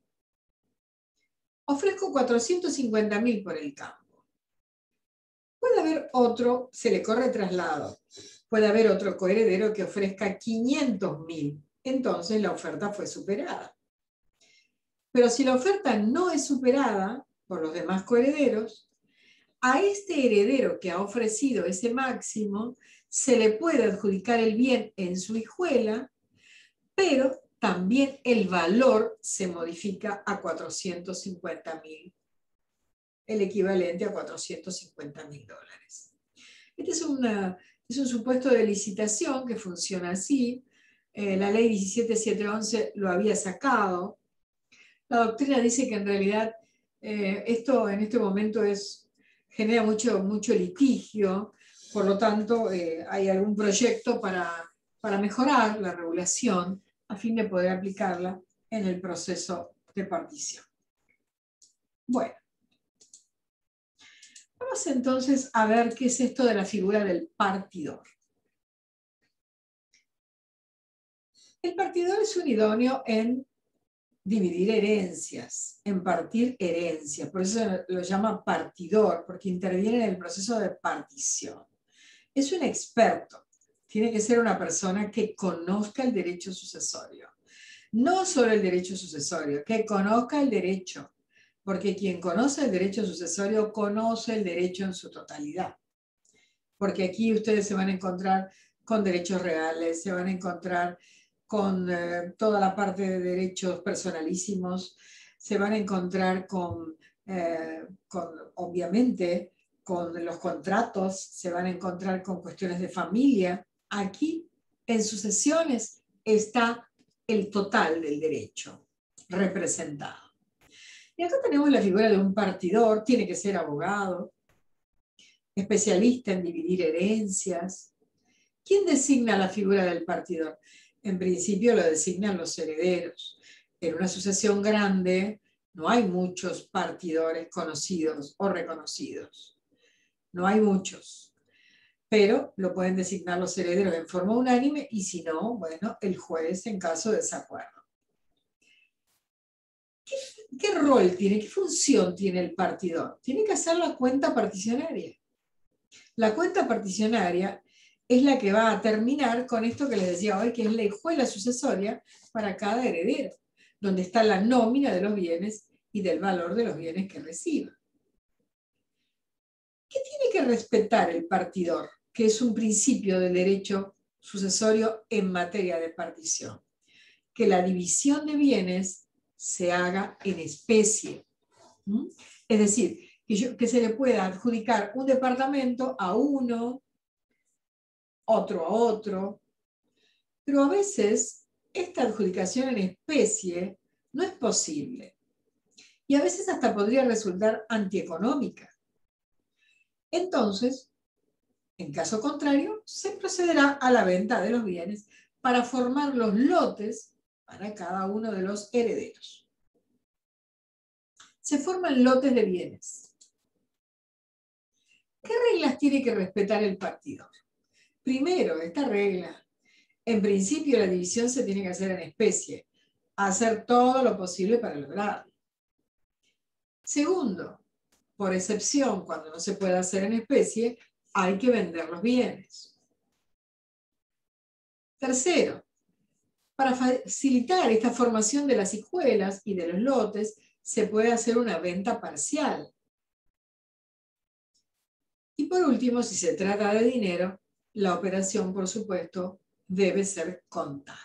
Ofrezco cuatrocientos cincuenta mil por el campo. Puede haber otro, se le corre traslado. Puede haber otro coheredero que ofrezca quinientos mil. Entonces la oferta fue superada. Pero si la oferta no es superada por los demás coherederos, a este heredero que ha ofrecido ese máximo se le puede adjudicar el bien en su hijuela, pero también el valor se modifica a cuatrocientos cincuenta mil, el equivalente a cuatrocientos cincuenta mil dólares. Este es, una, es un supuesto de licitación que funciona así. Eh, la ley diecisiete mil setecientos once lo había sacado. La doctrina dice que en realidad eh, esto en este momento es, genera mucho, mucho litigio, por lo tanto eh, hay algún proyecto para, para mejorar la regulación a fin de poder aplicarla en el proceso de partición. Bueno, vamos entonces a ver qué es esto de la figura del partidor. El partidor es un idóneo en dividir herencias, en partir herencias, por eso lo llama partidor, porque interviene en el proceso de partición. Es un experto, tiene que ser una persona que conozca el derecho sucesorio. No solo el derecho sucesorio, que conozca el derecho, porque quien conoce el derecho sucesorio conoce el derecho en su totalidad. Porque aquí ustedes se van a encontrar con derechos reales, se van a encontrar con eh, toda la parte de derechos personalísimos, se van a encontrar con, eh, con, obviamente, con los contratos, se van a encontrar con cuestiones de familia. Aquí, en sucesiones, está el total del derecho representado. Y acá tenemos la figura de un partidor, tiene que ser abogado, especialista en dividir herencias. ¿Quién designa la figura del partidor? En principio lo designan los herederos. En una sucesión grande no hay muchos partidores conocidos o reconocidos. No hay muchos. Pero lo pueden designar los herederos en forma unánime y si no, bueno, el juez en caso de desacuerdo. ¿Qué, qué rol tiene, qué función tiene el partidor? Tiene que hacer la cuenta particionaria. La cuenta particionaria es la que va a terminar con esto que les decía hoy, que es la hijuela sucesoria para cada heredero, donde está la nómina de los bienes y del valor de los bienes que reciba. ¿Qué tiene que respetar el partidor? Que es un principio del derecho sucesorio en materia de partición. Que la división de bienes se haga en especie. ¿Mm? Es decir, que, yo, que se le pueda adjudicar un departamento a uno, otro a otro, pero a veces esta adjudicación en especie no es posible y a veces hasta podría resultar antieconómica. Entonces, en caso contrario, se procederá a la venta de los bienes para formar los lotes para cada uno de los herederos. Se forman lotes de bienes. ¿Qué reglas tiene que respetar el partidor? Primero, esta regla. En principio, la división se tiene que hacer en especie. Hacer todo lo posible para lograrlo. Segundo, por excepción, cuando no se puede hacer en especie, hay que vender los bienes. Tercero, para facilitar esta formación de las hijuelas y de los lotes, se puede hacer una venta parcial. Y por último, si se trata de dinero, la operación, por supuesto, debe ser contable.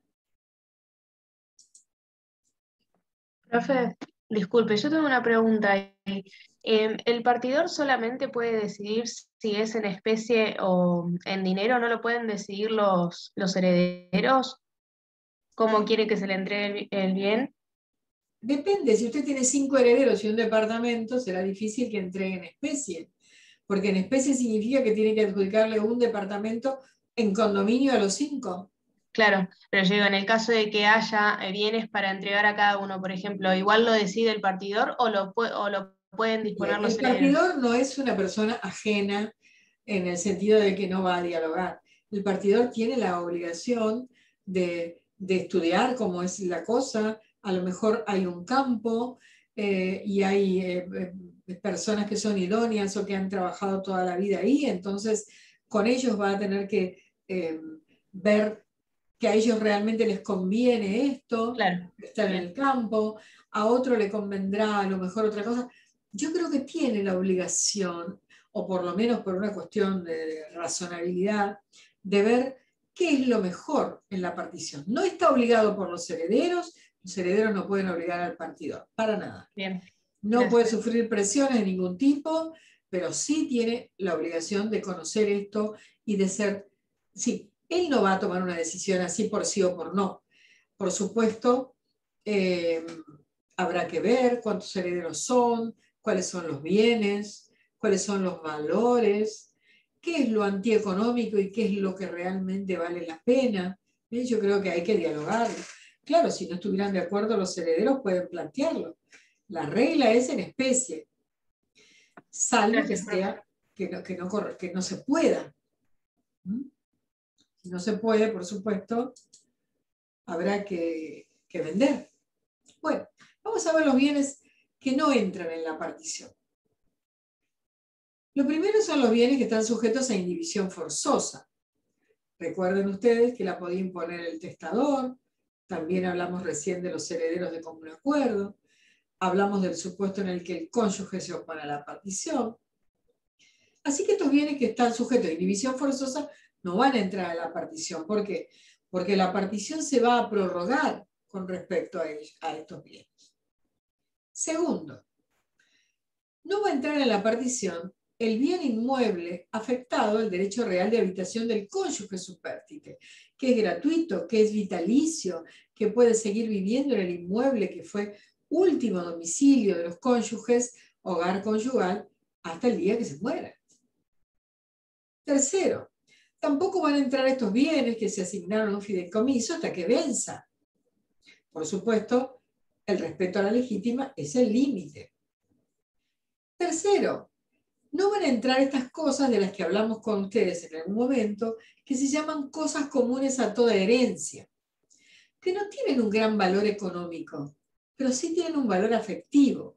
Profe, disculpe, yo tengo una pregunta ahí. Eh, ¿El partidor solamente puede decidir si es en especie o en dinero? ¿No lo pueden decidir los, los herederos? ¿Cómo quiere que se le entregue el, el bien? Depende, si usted tiene cinco herederos y un departamento, será difícil que entregue en especie, porque en especie significa que tiene que adjudicarle un departamento en condominio a los cinco. Claro, pero yo digo, en el caso de que haya bienes para entregar a cada uno, por ejemplo, ¿igual lo decide el partidor o lo, o lo pueden disponer Bien, los el herederos? partidor no es una persona ajena en el sentido de que no va a dialogar. El partidor tiene la obligación de, de estudiar cómo es la cosa. A lo mejor hay un campo eh, y hay eh, eh, personas que son idóneas o que han trabajado toda la vida ahí, entonces con ellos va a tener que eh, ver que a ellos realmente les conviene esto, Claro, estar en bien. el campo, a otro le convendrá a lo mejor otra cosa. Yo creo que tiene la obligación, o por lo menos por una cuestión de razonabilidad, de ver qué es lo mejor en la partición. No está obligado por los herederos, los herederos no pueden obligar al partidor, para nada. Bien. No Gracias. puede sufrir presiones de ningún tipo, pero sí tiene la obligación de conocer esto y de ser, sí, él no va a tomar una decisión así por sí o por no. Por supuesto, eh, habrá que ver cuántos herederos son, cuáles son los bienes, cuáles son los valores, qué es lo antieconómico y qué es lo que realmente vale la pena. ¿Eh? Yo creo que hay que dialogarlo. Claro, si no estuvieran de acuerdo los herederos pueden plantearlo. La regla es en especie, salvo que sea que no, que no, que no se pueda. ¿Mm? Si no se puede, por supuesto, habrá que, que vender. Bueno, vamos a ver los bienes que no entran en la partición. Lo primero son los bienes que están sujetos a indivisión forzosa. Recuerden ustedes que la podía imponer el testador, también hablamos recién de los herederos de común acuerdo, hablamos del supuesto en el que el cónyuge se opone a la partición. Así que estos bienes que están sujetos a indivisión forzosa no van a entrar a la partición. ¿Por qué? Porque la partición se va a prorrogar con respecto a, ellos, a estos bienes. Segundo, no va a entrar en la partición el bien inmueble afectado al derecho real de habitación del cónyuge supérstite, que es gratuito, que es vitalicio, que puede seguir viviendo en el inmueble que fue último domicilio de los cónyuges, hogar conyugal, hasta el día que se muera. Tercero, tampoco van a entrar estos bienes que se asignaron a un fideicomiso hasta que venza. Por supuesto, el respeto a la legítima es el límite. Tercero, no van a entrar estas cosas de las que hablamos con ustedes en algún momento, que se llaman cosas comunes a toda herencia, que no tienen un gran valor económico, pero sí tienen un valor afectivo.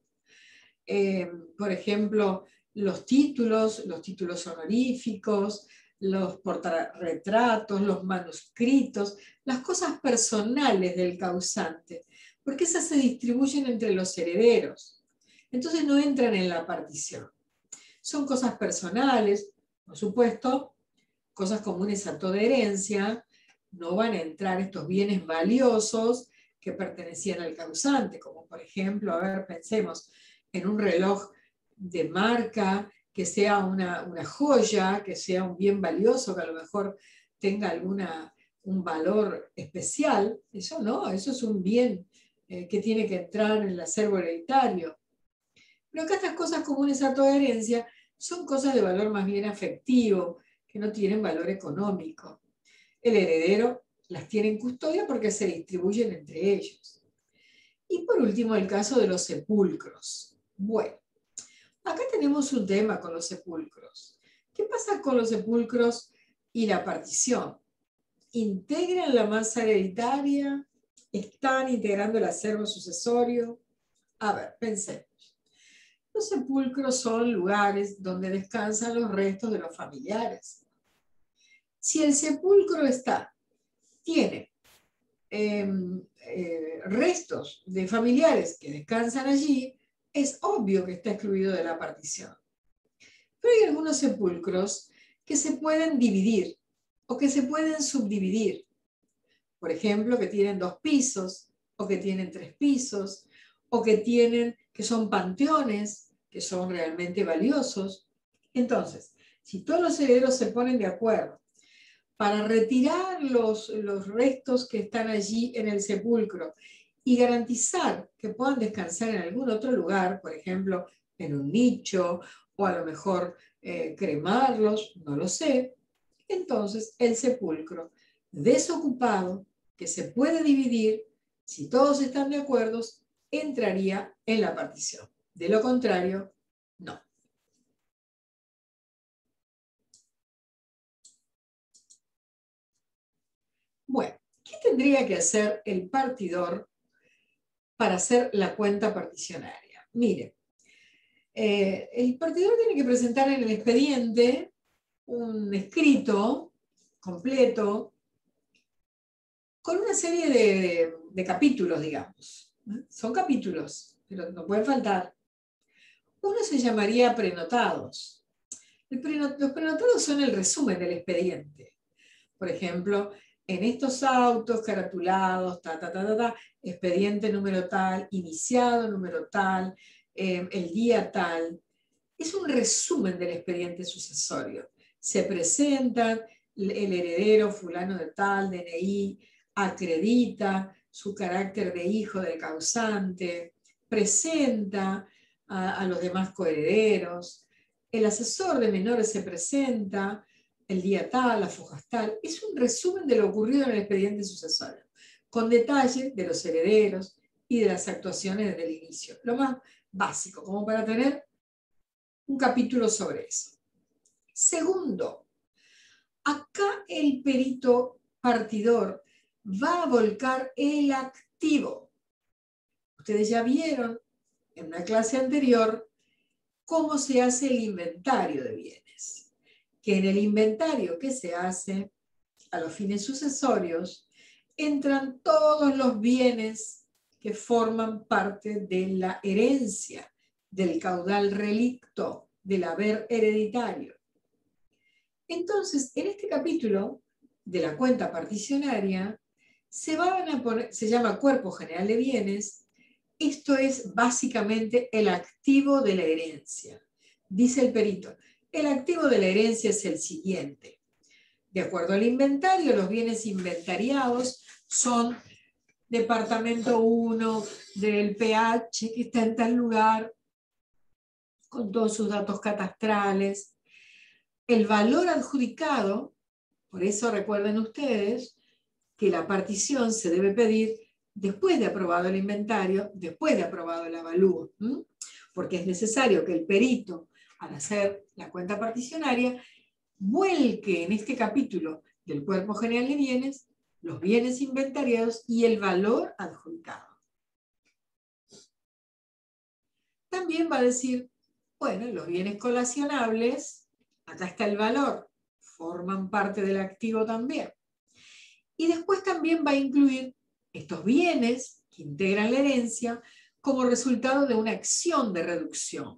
Eh, por ejemplo, los títulos, los títulos honoríficos, los portarretratos, los manuscritos, las cosas personales del causante, porque esas se distribuyen entre los herederos. Entonces no entran en la partición. Son cosas personales, por supuesto, cosas comunes a toda herencia, no van a entrar estos bienes valiosos que pertenecían al causante, como por ejemplo, a ver, pensemos en un reloj de marca, que sea una, una joya, que sea un bien valioso, que a lo mejor tenga alguna, un valor especial. Eso no, eso es un bien eh, que tiene que entrar en el acervo hereditario. Pero acá estas cosas comunes a toda herencia son cosas de valor más bien afectivo, que no tienen valor económico. El heredero las tiene en custodia porque se distribuyen entre ellos. Y por último, el caso de los sepulcros. Bueno, acá tenemos un tema con los sepulcros. ¿Qué pasa con los sepulcros y la partición? ¿Integran la masa hereditaria? ¿Están integrando el acervo sucesorio? A ver, pensemos. Los sepulcros son lugares donde descansan los restos de los familiares. Si el sepulcro está, tiene eh, eh, restos de familiares que descansan allí, es obvio que está excluido de la partición. Pero hay algunos sepulcros que se pueden dividir o que se pueden subdividir. Por ejemplo, que tienen dos pisos o que tienen tres pisos o que, tienen, que son panteones, que son realmente valiosos. Entonces, si todos los herederos se ponen de acuerdo para retirar los, los restos que están allí en el sepulcro y garantizar que puedan descansar en algún otro lugar, por ejemplo, en un nicho, o a lo mejor eh, cremarlos, no lo sé, entonces el sepulcro desocupado, que se puede dividir, si todos están de acuerdo, entraría en la partición. De lo contrario, no. Bueno, ¿qué tendría que hacer el partidor para hacer la cuenta particionaria? Mire, eh, el partidor tiene que presentar en el expediente un escrito completo con una serie de, de, de capítulos, digamos. Son capítulos, pero no pueden faltar. Uno se llamaría prenotados. El prenot- los prenotados son el resumen del expediente. Por ejemplo, en estos autos caratulados, ta, ta, ta, ta, ta, expediente número tal, iniciado número tal, eh, el día tal. Es un resumen del expediente sucesorio. Se presenta el heredero fulano de tal, D N I, acredita su carácter de hijo del causante, presenta a, a los demás coherederos, el asesor de menores se presenta, el día tal, las fojas tal. Es un resumen de lo ocurrido en el expediente sucesorio, con detalles de los herederos y de las actuaciones desde el inicio. Lo más básico, como para tener un capítulo sobre eso. Segundo, acá el perito partidor va a volcar el activo. Ustedes ya vieron en una clase anterior cómo se hace el inventario de bienes. Que en el inventario que se hace a los fines sucesorios entran todos los bienes que forman parte de la herencia, del caudal relicto, del haber hereditario. Entonces, en este capítulo de la cuenta particionaria, se, van a poner, se llama Cuerpo General de Bienes. Esto es básicamente el activo de la herencia. Dice el perito, el activo de la herencia es el siguiente. De acuerdo al inventario, los bienes inventariados son departamento uno del P H, que está en tal lugar, con todos sus datos catastrales. El valor adjudicado, por eso recuerden ustedes que la partición se debe pedir después de aprobado el inventario, después de aprobado el avalúo, ¿m? Porque es necesario que el perito, al hacer la cuenta particionaria, vuelque en este capítulo del Cuerpo General de Bienes los bienes inventariados y el valor adjudicado. También va a decir, bueno, los bienes colacionables, acá está el valor, forman parte del activo también. Y después también va a incluir estos bienes que integran la herencia como resultado de una acción de reducción.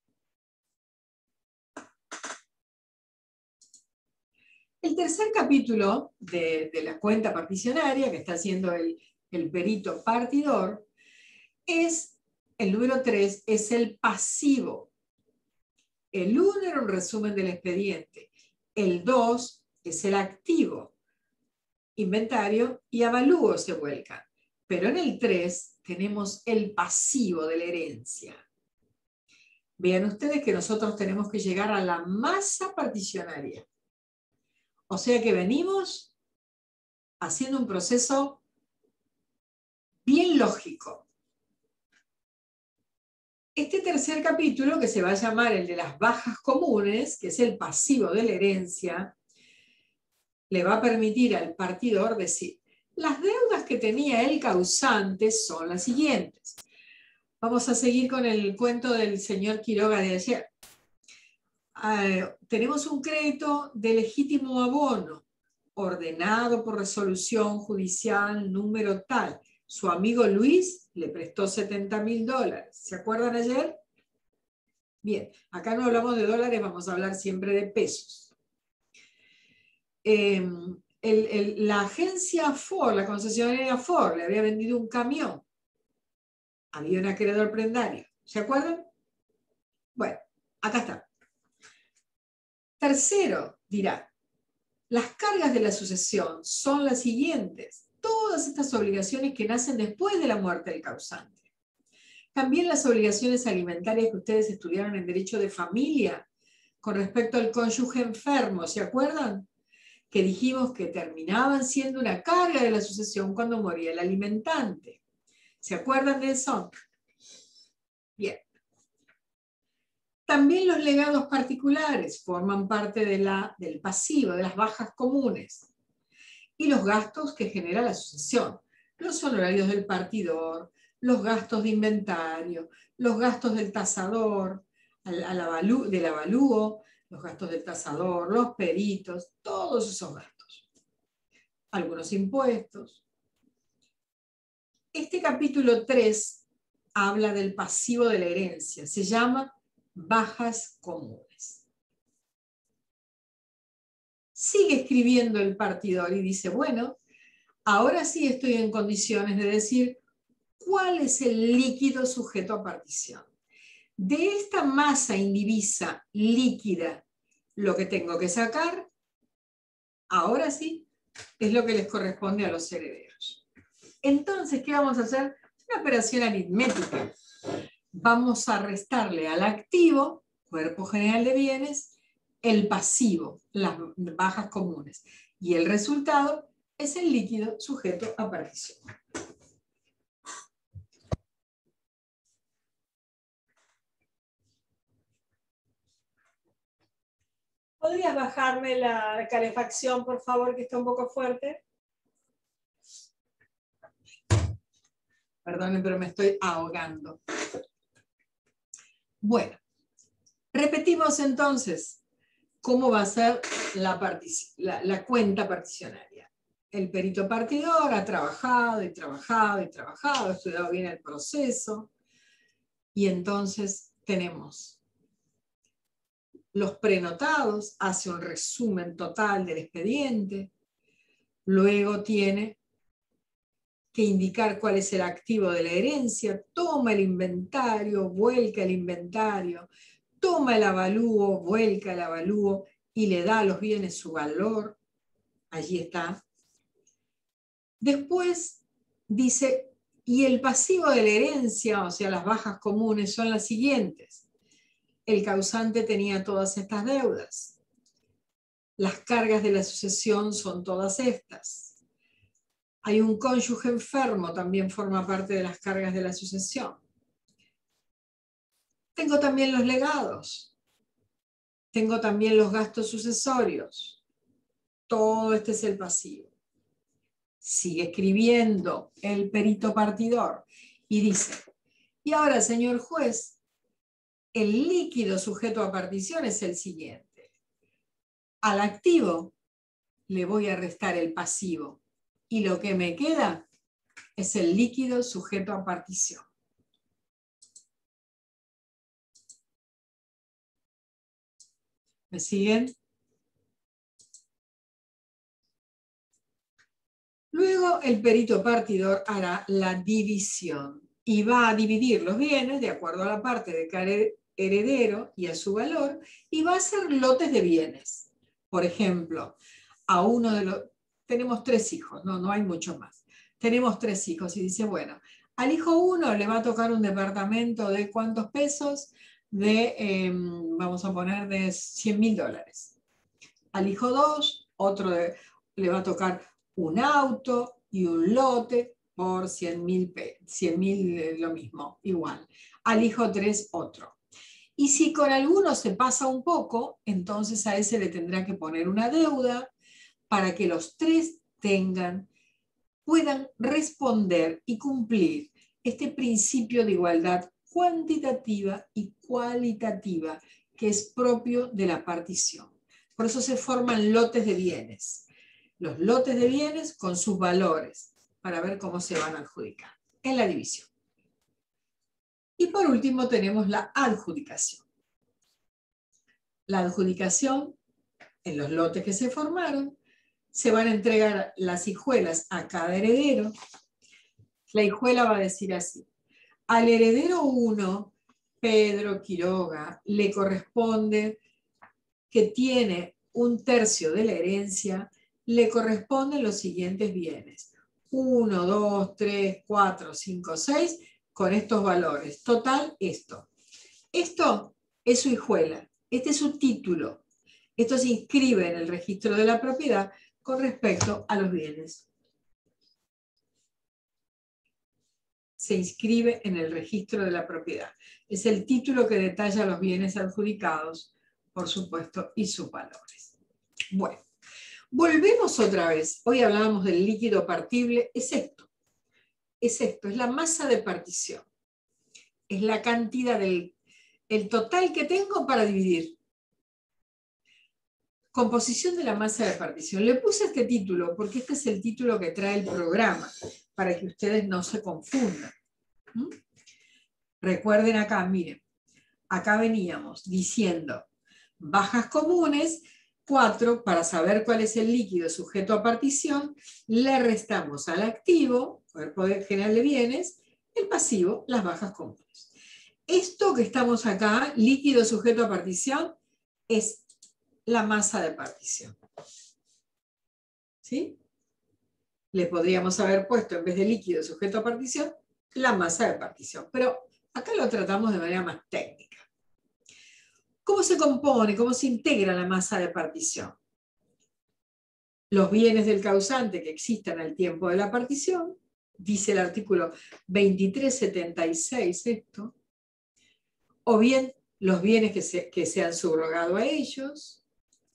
El tercer capítulo de, de la cuenta particionaria, que está haciendo el, el perito partidor, es, el número tres, es el pasivo. El uno era un resumen del expediente. El dos es el activo. Inventario y avalúo se vuelcan. Pero en el tres tenemos el pasivo de la herencia. Vean ustedes que nosotros tenemos que llegar a la masa particionaria. O sea que venimos haciendo un proceso bien lógico. Este tercer capítulo, que se va a llamar el de las bajas comunes, que es el pasivo de la herencia, le va a permitir al partidor decir, las deudas que tenía el causante son las siguientes. Vamos a seguir con el cuento del señor Quiroga de ayer. Uh, tenemos un crédito de legítimo abono, ordenado por resolución judicial número tal. Su amigo Luis le prestó setenta mil dólares. ¿Se acuerdan ayer? Bien, acá no hablamos de dólares, vamos a hablar siempre de pesos. Eh, el, el, la agencia Ford, la concesionaria Ford, le había vendido un camión. Había un acreedor prendario. ¿Se acuerdan? Bueno, acá está. Tercero, dirá, las cargas de la sucesión son las siguientes. Todas estas obligaciones que nacen después de la muerte del causante. También las obligaciones alimentarias que ustedes estudiaron en Derecho de Familia con respecto al cónyuge enfermo, ¿se acuerdan? Que dijimos que terminaban siendo una carga de la sucesión cuando moría el alimentante. ¿Se acuerdan de eso? Bien. También los legados particulares forman parte de la, del pasivo, de las bajas comunes. Y los gastos que genera la sucesión. Los honorarios del partidor, los gastos de inventario, los gastos del tasador, al, al avalú, del avalúo, los gastos del tasador, los peritos, todos esos gastos. Algunos impuestos. Este capítulo tres habla del pasivo de la herencia. Se llama bajas comunes. Sigue escribiendo el partidor y dice, bueno, ahora sí estoy en condiciones de decir cuál es el líquido sujeto a partición. De esta masa indivisa líquida, lo que tengo que sacar, ahora sí, es lo que les corresponde a los herederos. Entonces, ¿qué vamos a hacer? Una operación aritmética. Vamos a restarle al activo, cuerpo general de bienes, el pasivo, las bajas comunes. Y el resultado es el líquido sujeto a partición. ¿Podrías bajarme la calefacción, por favor, que está un poco fuerte? Perdonen, pero me estoy ahogando. Bueno, repetimos entonces cómo va a ser la, la, la cuenta particionaria. El perito partidor ha trabajado y trabajado y trabajado, ha estudiado bien el proceso, y entonces tenemos los prenotados, hace un resumen total del expediente, luego tiene que indicar cuál es el activo de la herencia, toma el inventario, vuelca el inventario, toma el avalúo, vuelca el avalúo y le da a los bienes su valor. Allí está. Después dice, y el pasivo de la herencia, o sea, las bajas comunes, son las siguientes. El causante tenía todas estas deudas. Las cargas de la sucesión son todas estas. Hay un cónyuge enfermo, también forma parte de las cargas de la sucesión. Tengo también los legados. Tengo también los gastos sucesorios. Todo este es el pasivo. Sigue escribiendo el perito partidor y dice, y ahora, señor juez, el líquido sujeto a partición es el siguiente. Al activo le voy a restar el pasivo y lo que me queda es el líquido sujeto a partición. ¿Me siguen? Luego el perito partidor hará la división y va a dividir los bienes de acuerdo a la parte de cada heredero y a su valor, y va a hacer lotes de bienes. Por ejemplo, a uno de los... Tenemos tres hijos, no, no hay mucho más. Tenemos tres hijos y dice, bueno, al hijo uno le va a tocar un departamento de ¿cuántos pesos? De, eh, vamos a poner, de cien mil dólares. Al hijo dos, otro de, le va a tocar un auto y un lote por cien mil, lo mismo, igual. Al hijo tres, otro. Y si con alguno se pasa un poco, entonces a ese le tendrá que poner una deuda para que los tres tengan, puedan responder y cumplir este principio de igualdad cuantitativa y cualitativa que es propio de la partición. Por eso se forman lotes de bienes. Los lotes de bienes con sus valores para ver cómo se van a adjudicar en la división. Y por último tenemos la adjudicación. La adjudicación, en los lotes que se formaron, se van a entregar las hijuelas a cada heredero. La hijuela va a decir así, al heredero uno, Pedro Quiroga, le corresponde que tiene un tercio de la herencia, le corresponden los siguientes bienes. uno, dos, tres, cuatro, cinco, seis, con estos valores. Total, esto. Esto es su hijuela, este es su título. Esto se inscribe en el registro de la propiedad con respecto a los bienes. Se inscribe en el registro de la propiedad. Es el título que detalla los bienes adjudicados, por supuesto, y sus valores. Bueno, volvemos otra vez. Hoy hablábamos del líquido partible. Es esto. Es esto, es la masa de partición. Es la cantidad del el total que tengo para dividir. Composición de la masa de partición. Le puse este título porque este es el título que trae el programa, para que ustedes no se confundan. ¿Mm? Recuerden acá, miren, acá veníamos diciendo bajas comunes, cuatro, para saber cuál es el líquido sujeto a partición, le restamos al activo, cuerpo general de bienes, el pasivo, las bajas comunes. Esto que estamos acá, líquido sujeto a partición, es la masa de partición. ¿Sí? Le podríamos haber puesto, en vez de líquido sujeto a partición, la masa de partición. Pero acá lo tratamos de manera más técnica. ¿Cómo se compone, cómo se integra la masa de partición? Los bienes del causante que existan al tiempo de la partición, dice el artículo veintitrés setenta y seis esto, o bien los bienes que se, que se han subrogado a ellos,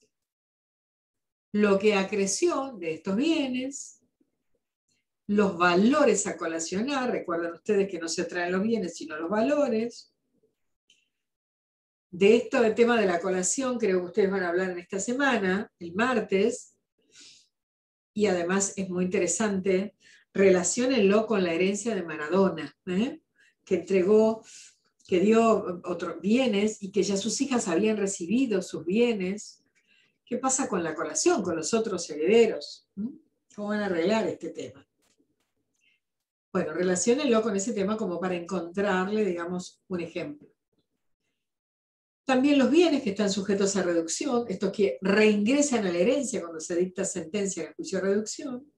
lo que acreció de estos bienes, los valores a colacionar, recuerden ustedes que no se traen los bienes sino los valores. De esto, del tema de la colación, creo que ustedes van a hablar en esta semana, el martes, y además es muy interesante, relaciónenlo con la herencia de Maradona, ¿eh? que entregó, que dio otros bienes y que ya sus hijas habían recibido sus bienes. ¿Qué pasa con la colación, con los otros herederos? ¿Mm? ¿Cómo van a arreglar este tema? Bueno, relaciónenlo con ese tema como para encontrarle, digamos, un ejemplo. También los bienes que están sujetos a reducción, estos que reingresan a la herencia cuando se dicta sentencia en el juicio de reducción.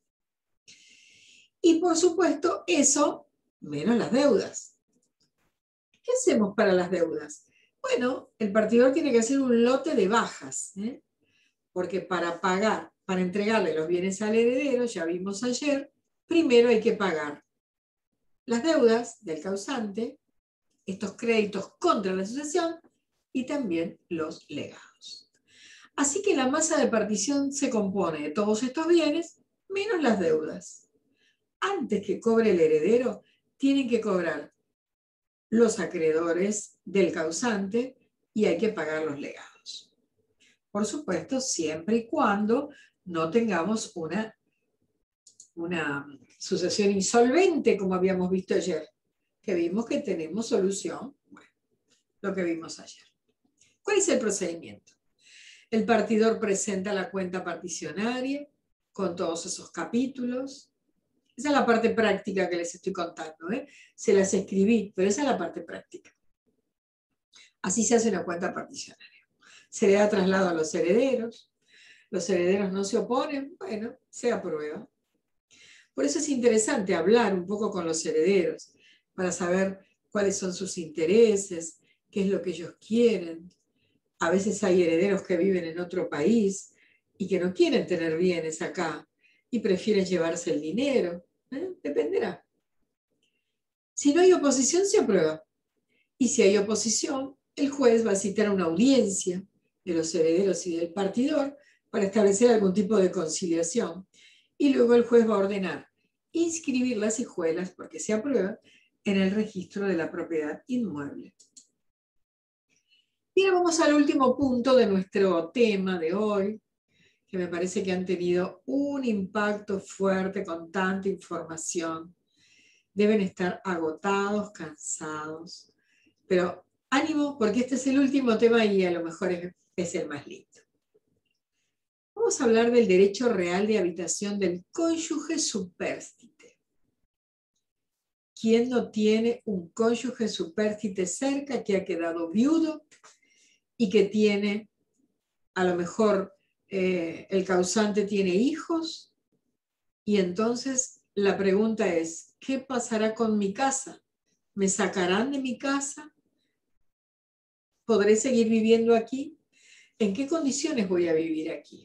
Y por supuesto, eso menos las deudas. ¿Qué hacemos para las deudas? Bueno, el partidor tiene que hacer un lote de bajas, ¿eh? Porque para pagar, para entregarle los bienes al heredero, ya vimos ayer, primero hay que pagar las deudas del causante, estos créditos contra la sucesión, y también los legados. Así que la masa de partición se compone de todos estos bienes menos las deudas. Antes que cobre el heredero, tienen que cobrar los acreedores del causante y hay que pagar los legados. Por supuesto, siempre y cuando no tengamos una, una sucesión insolvente, como habíamos visto ayer, que vimos que tenemos solución, bueno, lo que vimos ayer. ¿Cuál es el procedimiento? El partidor presenta la cuenta particionaria con todos esos capítulos. Esa es la parte práctica que les estoy contando, ¿eh? Se las escribí, pero esa es la parte práctica. Así se hace una cuenta particionaria. Se le da traslado a los herederos. Los herederos no se oponen, bueno, se aprueba. Por eso es interesante hablar un poco con los herederos para saber cuáles son sus intereses, qué es lo que ellos quieren. A veces hay herederos que viven en otro país y que no quieren tener bienes acá y prefieren llevarse el dinero. ¿Eh? Dependerá. Si no hay oposición, se aprueba. Y si hay oposición, el juez va a citar una audiencia de los herederos y del partidor para establecer algún tipo de conciliación. Y luego el juez va a ordenar inscribir las hijuelas, porque se aprueba, en el registro de la propiedad inmueble. Y ahora vamos al último punto de nuestro tema de hoy, que me parece que han tenido un impacto fuerte con tanta información. Deben estar agotados, cansados, pero ánimo, porque este es el último tema y a lo mejor es, es el más lindo. Vamos a hablar del derecho real de habitación del cónyuge supérstite. ¿Quién no tiene un cónyuge supérstite cerca que ha quedado viudo y que tiene, a lo mejor eh, el causante tiene hijos? Y entonces la pregunta es, ¿qué pasará con mi casa? ¿Me sacarán de mi casa? ¿Podré seguir viviendo aquí? ¿En qué condiciones voy a vivir aquí?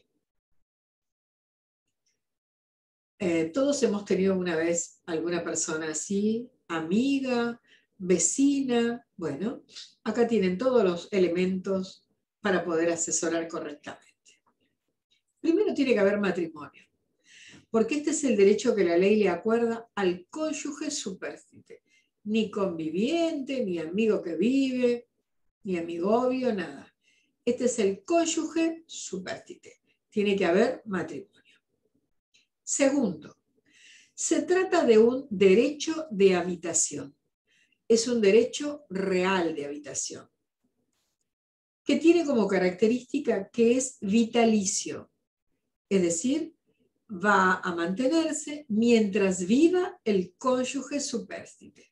Eh, todos hemos tenido una vez alguna persona así, amiga, vecina. Bueno, acá tienen todos los elementos para poder asesorar correctamente. Primero tiene que haber matrimonio, porque este es el derecho que la ley le acuerda al cónyuge supérstite. Ni conviviente, ni amigo que vive, ni amigovio, nada. Este es el cónyuge supérstite. Tiene que haber matrimonio. Segundo, se trata de un derecho de habitación. Es un derecho real de habitación. que tiene como característica que es vitalicio, es decir, va a mantenerse mientras viva el cónyuge supérstite.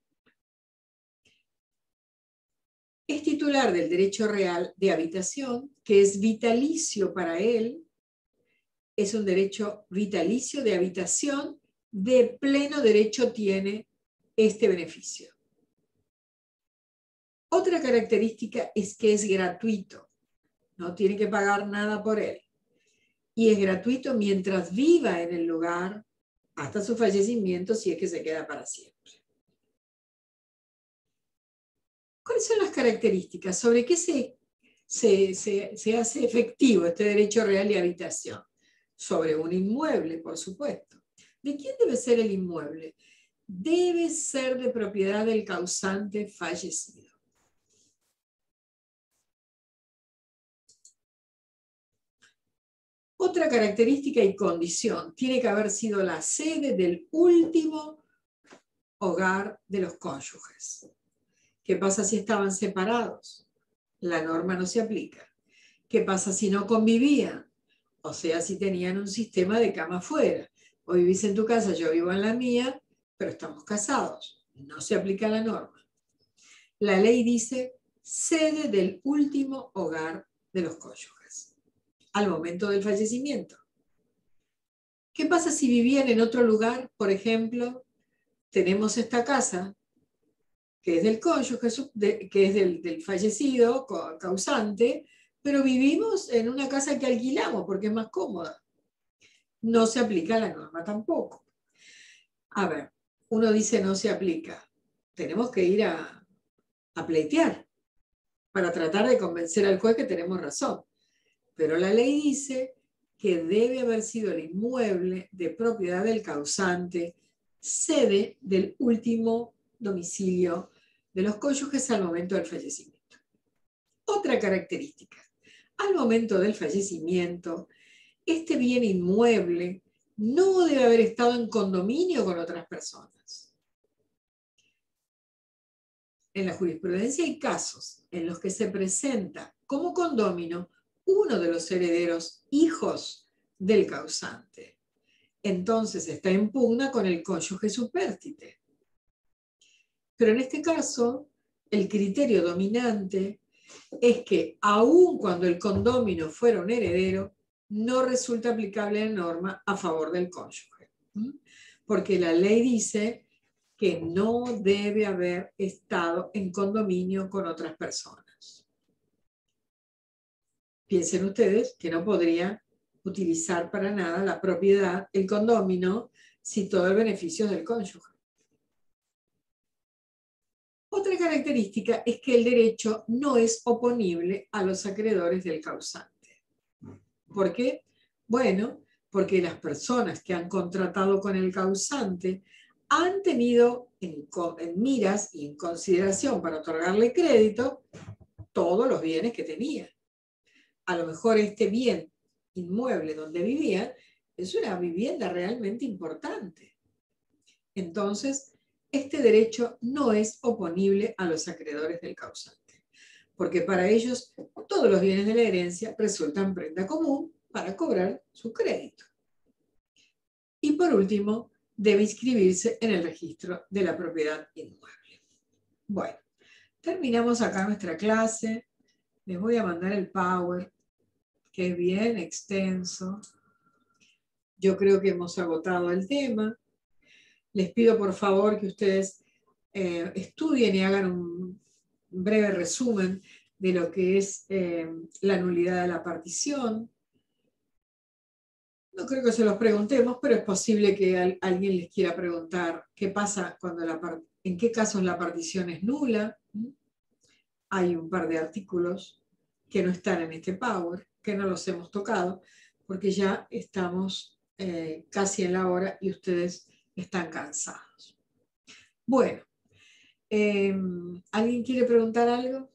Es titular del derecho real de habitación, que es vitalicio para él, es un derecho vitalicio de habitación, de pleno derecho tiene este beneficio. Otra característica es que es gratuito, no tiene que pagar nada por él. Y es gratuito mientras viva en el lugar hasta su fallecimiento, si es que se queda para siempre. ¿Cuáles son las características? ¿Sobre qué se, se, se, se hace efectivo este derecho real de habitación? Sobre un inmueble, por supuesto. ¿De quién debe ser el inmueble? Debe ser de propiedad del causante fallecido. Otra característica y condición, tiene que haber sido la sede del último hogar de los cónyuges. ¿Qué pasa si estaban separados? La norma no se aplica. ¿Qué pasa si no convivían? O sea, si tenían un sistema de cama afuera. O vivís en tu casa, yo vivo en la mía, pero estamos casados. No se aplica la norma. La ley dice sede del último hogar de los cónyuges al momento del fallecimiento. ¿Qué pasa si vivían en otro lugar? Por ejemplo, tenemos esta casa que es del cónyuge, que es del, del fallecido causante, pero vivimos en una casa que alquilamos porque es más cómoda. No se aplica la norma tampoco. A ver, uno dice no se aplica. Tenemos que ir a, a pleitear para tratar de convencer al juez que tenemos razón. Pero la ley dice que debe haber sido el inmueble de propiedad del causante, sede del último domicilio de los cónyuges al momento del fallecimiento. Otra característica. Al momento del fallecimiento, este bien inmueble no debe haber estado en condominio con otras personas. En la jurisprudencia hay casos en los que se presenta como condómino uno de los herederos hijos del causante. Entonces está en pugna con el cónyuge supérstite. Pero en este caso, el criterio dominante es que aun cuando el condómino fuera un heredero, no resulta aplicable la norma a favor del cónyuge. Porque la ley dice que no debe haber estado en condominio con otras personas. Piensen ustedes que no podría utilizar para nada la propiedad, el condómino, si todo el beneficio es del cónyuge. Otra característica es que el derecho no es oponible a los acreedores del causante. ¿Por qué? Bueno, porque las personas que han contratado con el causante han tenido en, en miras y en consideración para otorgarle crédito todos los bienes que tenía. A lo mejor este bien inmueble donde vivían es una vivienda realmente importante. Entonces, este derecho no es oponible a los acreedores del causante, porque para ellos todos los bienes de la herencia resultan prenda común para cobrar su crédito. Y por último, debe inscribirse en el registro de la propiedad inmueble. Bueno, terminamos acá nuestra clase. Les voy a mandar el Power, que es bien extenso. Yo creo que hemos agotado el tema. Les pido por favor que ustedes eh, estudien y hagan un breve resumen de lo que es eh, la nulidad de la partición. No creo que se los preguntemos, pero es posible que al, alguien les quiera preguntar qué pasa cuando la part- en qué casos la partición es nula. Hay un par de artículos que no están en este Power, que no los hemos tocado, porque ya estamos eh, casi en la hora y ustedes están cansados. Bueno, eh, ¿alguien quiere preguntar algo?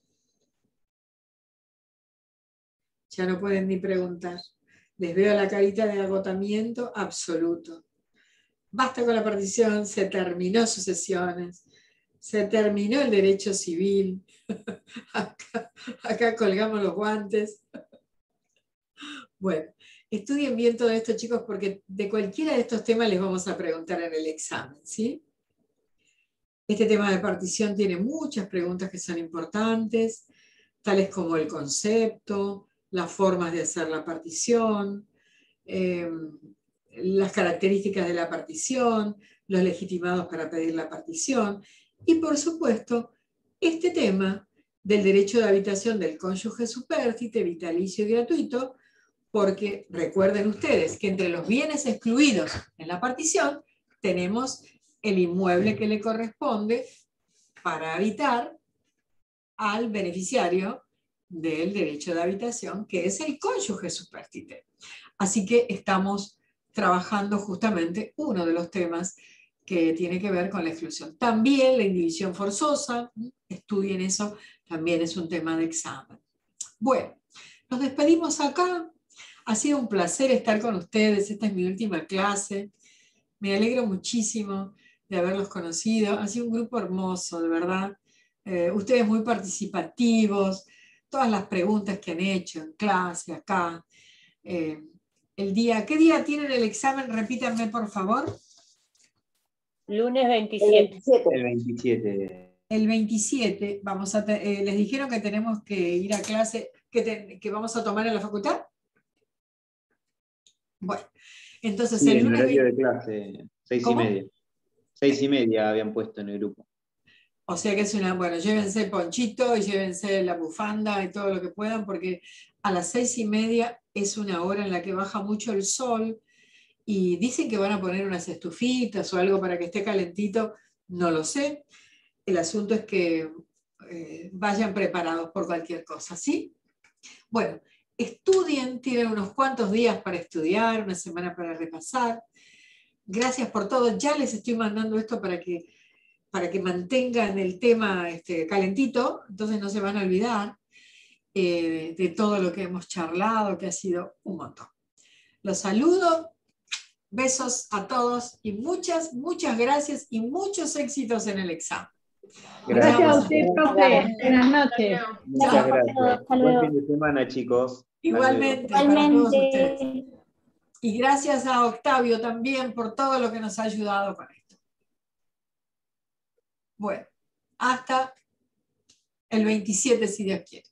Ya no pueden ni preguntar. Les veo la carita de agotamiento absoluto. Basta con la partición, se terminó sucesiones, se terminó el derecho civil. Acá, acá acá colgamos los guantes. Bueno, estudien bien todo esto, chicos, porque de cualquiera de estos temas les vamos a preguntar en el examen, ¿sí? Este tema de partición tiene muchas preguntas que son importantes, tales como el concepto, las formas de hacer la partición, eh, las características de la partición, los legitimados para pedir la partición, y por supuesto, este tema del derecho de habitación del cónyuge supérstite, vitalicio y gratuito, porque recuerden ustedes que entre los bienes excluidos en la partición tenemos el inmueble que le corresponde para habitar al beneficiario del derecho de habitación, que es el cónyuge supérstite. Así que estamos trabajando justamente uno de los temas que tiene que ver con la exclusión. También la indivisión forzosa, estudien eso, también es un tema de examen. Bueno, nos despedimos acá. Ha sido un placer estar con ustedes, esta es mi última clase. Me alegro muchísimo de haberlos conocido. Ha sido un grupo hermoso, de verdad. Eh, ustedes muy participativos, todas las preguntas que han hecho en clase, acá. Eh, el día, ¿qué día tienen el examen? Repítanme, por favor. Lunes veintisiete. El veintisiete. El veintisiete, vamos a eh, les dijeron que tenemos que ir a clase, que, te, que vamos a tomar en la facultad. Bueno, entonces Sí, el en lunes horario veinte... de clase, seis ¿Cómo? y media. Seis y media habían puesto en el grupo. O sea que es una, bueno, llévense el ponchito y llévense la bufanda y todo lo que puedan, porque a las seis y media es una hora en la que baja mucho el sol y dicen que van a poner unas estufitas o algo para que esté calentito, no lo sé. El asunto es que eh, vayan preparados por cualquier cosa, ¿sí? Bueno, estudien, tienen unos cuantos días para estudiar, una semana para repasar. Gracias por todo. Ya les estoy mandando esto para que, para que mantengan el tema este, calentito, entonces no se van a olvidar eh, de todo lo que hemos charlado, que ha sido un montón. Los saludo, besos a todos y muchas, muchas gracias y muchos éxitos en el examen. Gracias, Gracias. a usted, profe. Buenas noches. Muchas gracias. Hasta Buen luego. fin de semana, chicos. Igualmente, para todos ustedes. Y gracias a Octavio también por todo lo que nos ha ayudado con esto. Bueno, hasta el veintisiete, si Dios quiere.